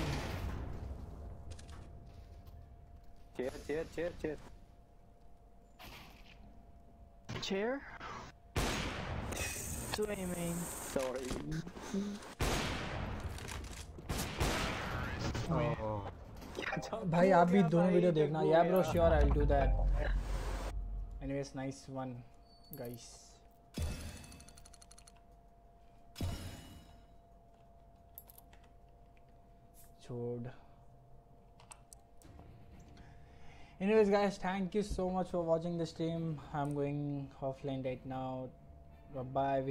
chair Chair. Two aiming. Sorry भाई आप भी दोनों वीडियो देखना या bro sure I will do that anyways nice one guys छोड़ anyways guys thank you so much for watching the stream I'm going offline right now bye bye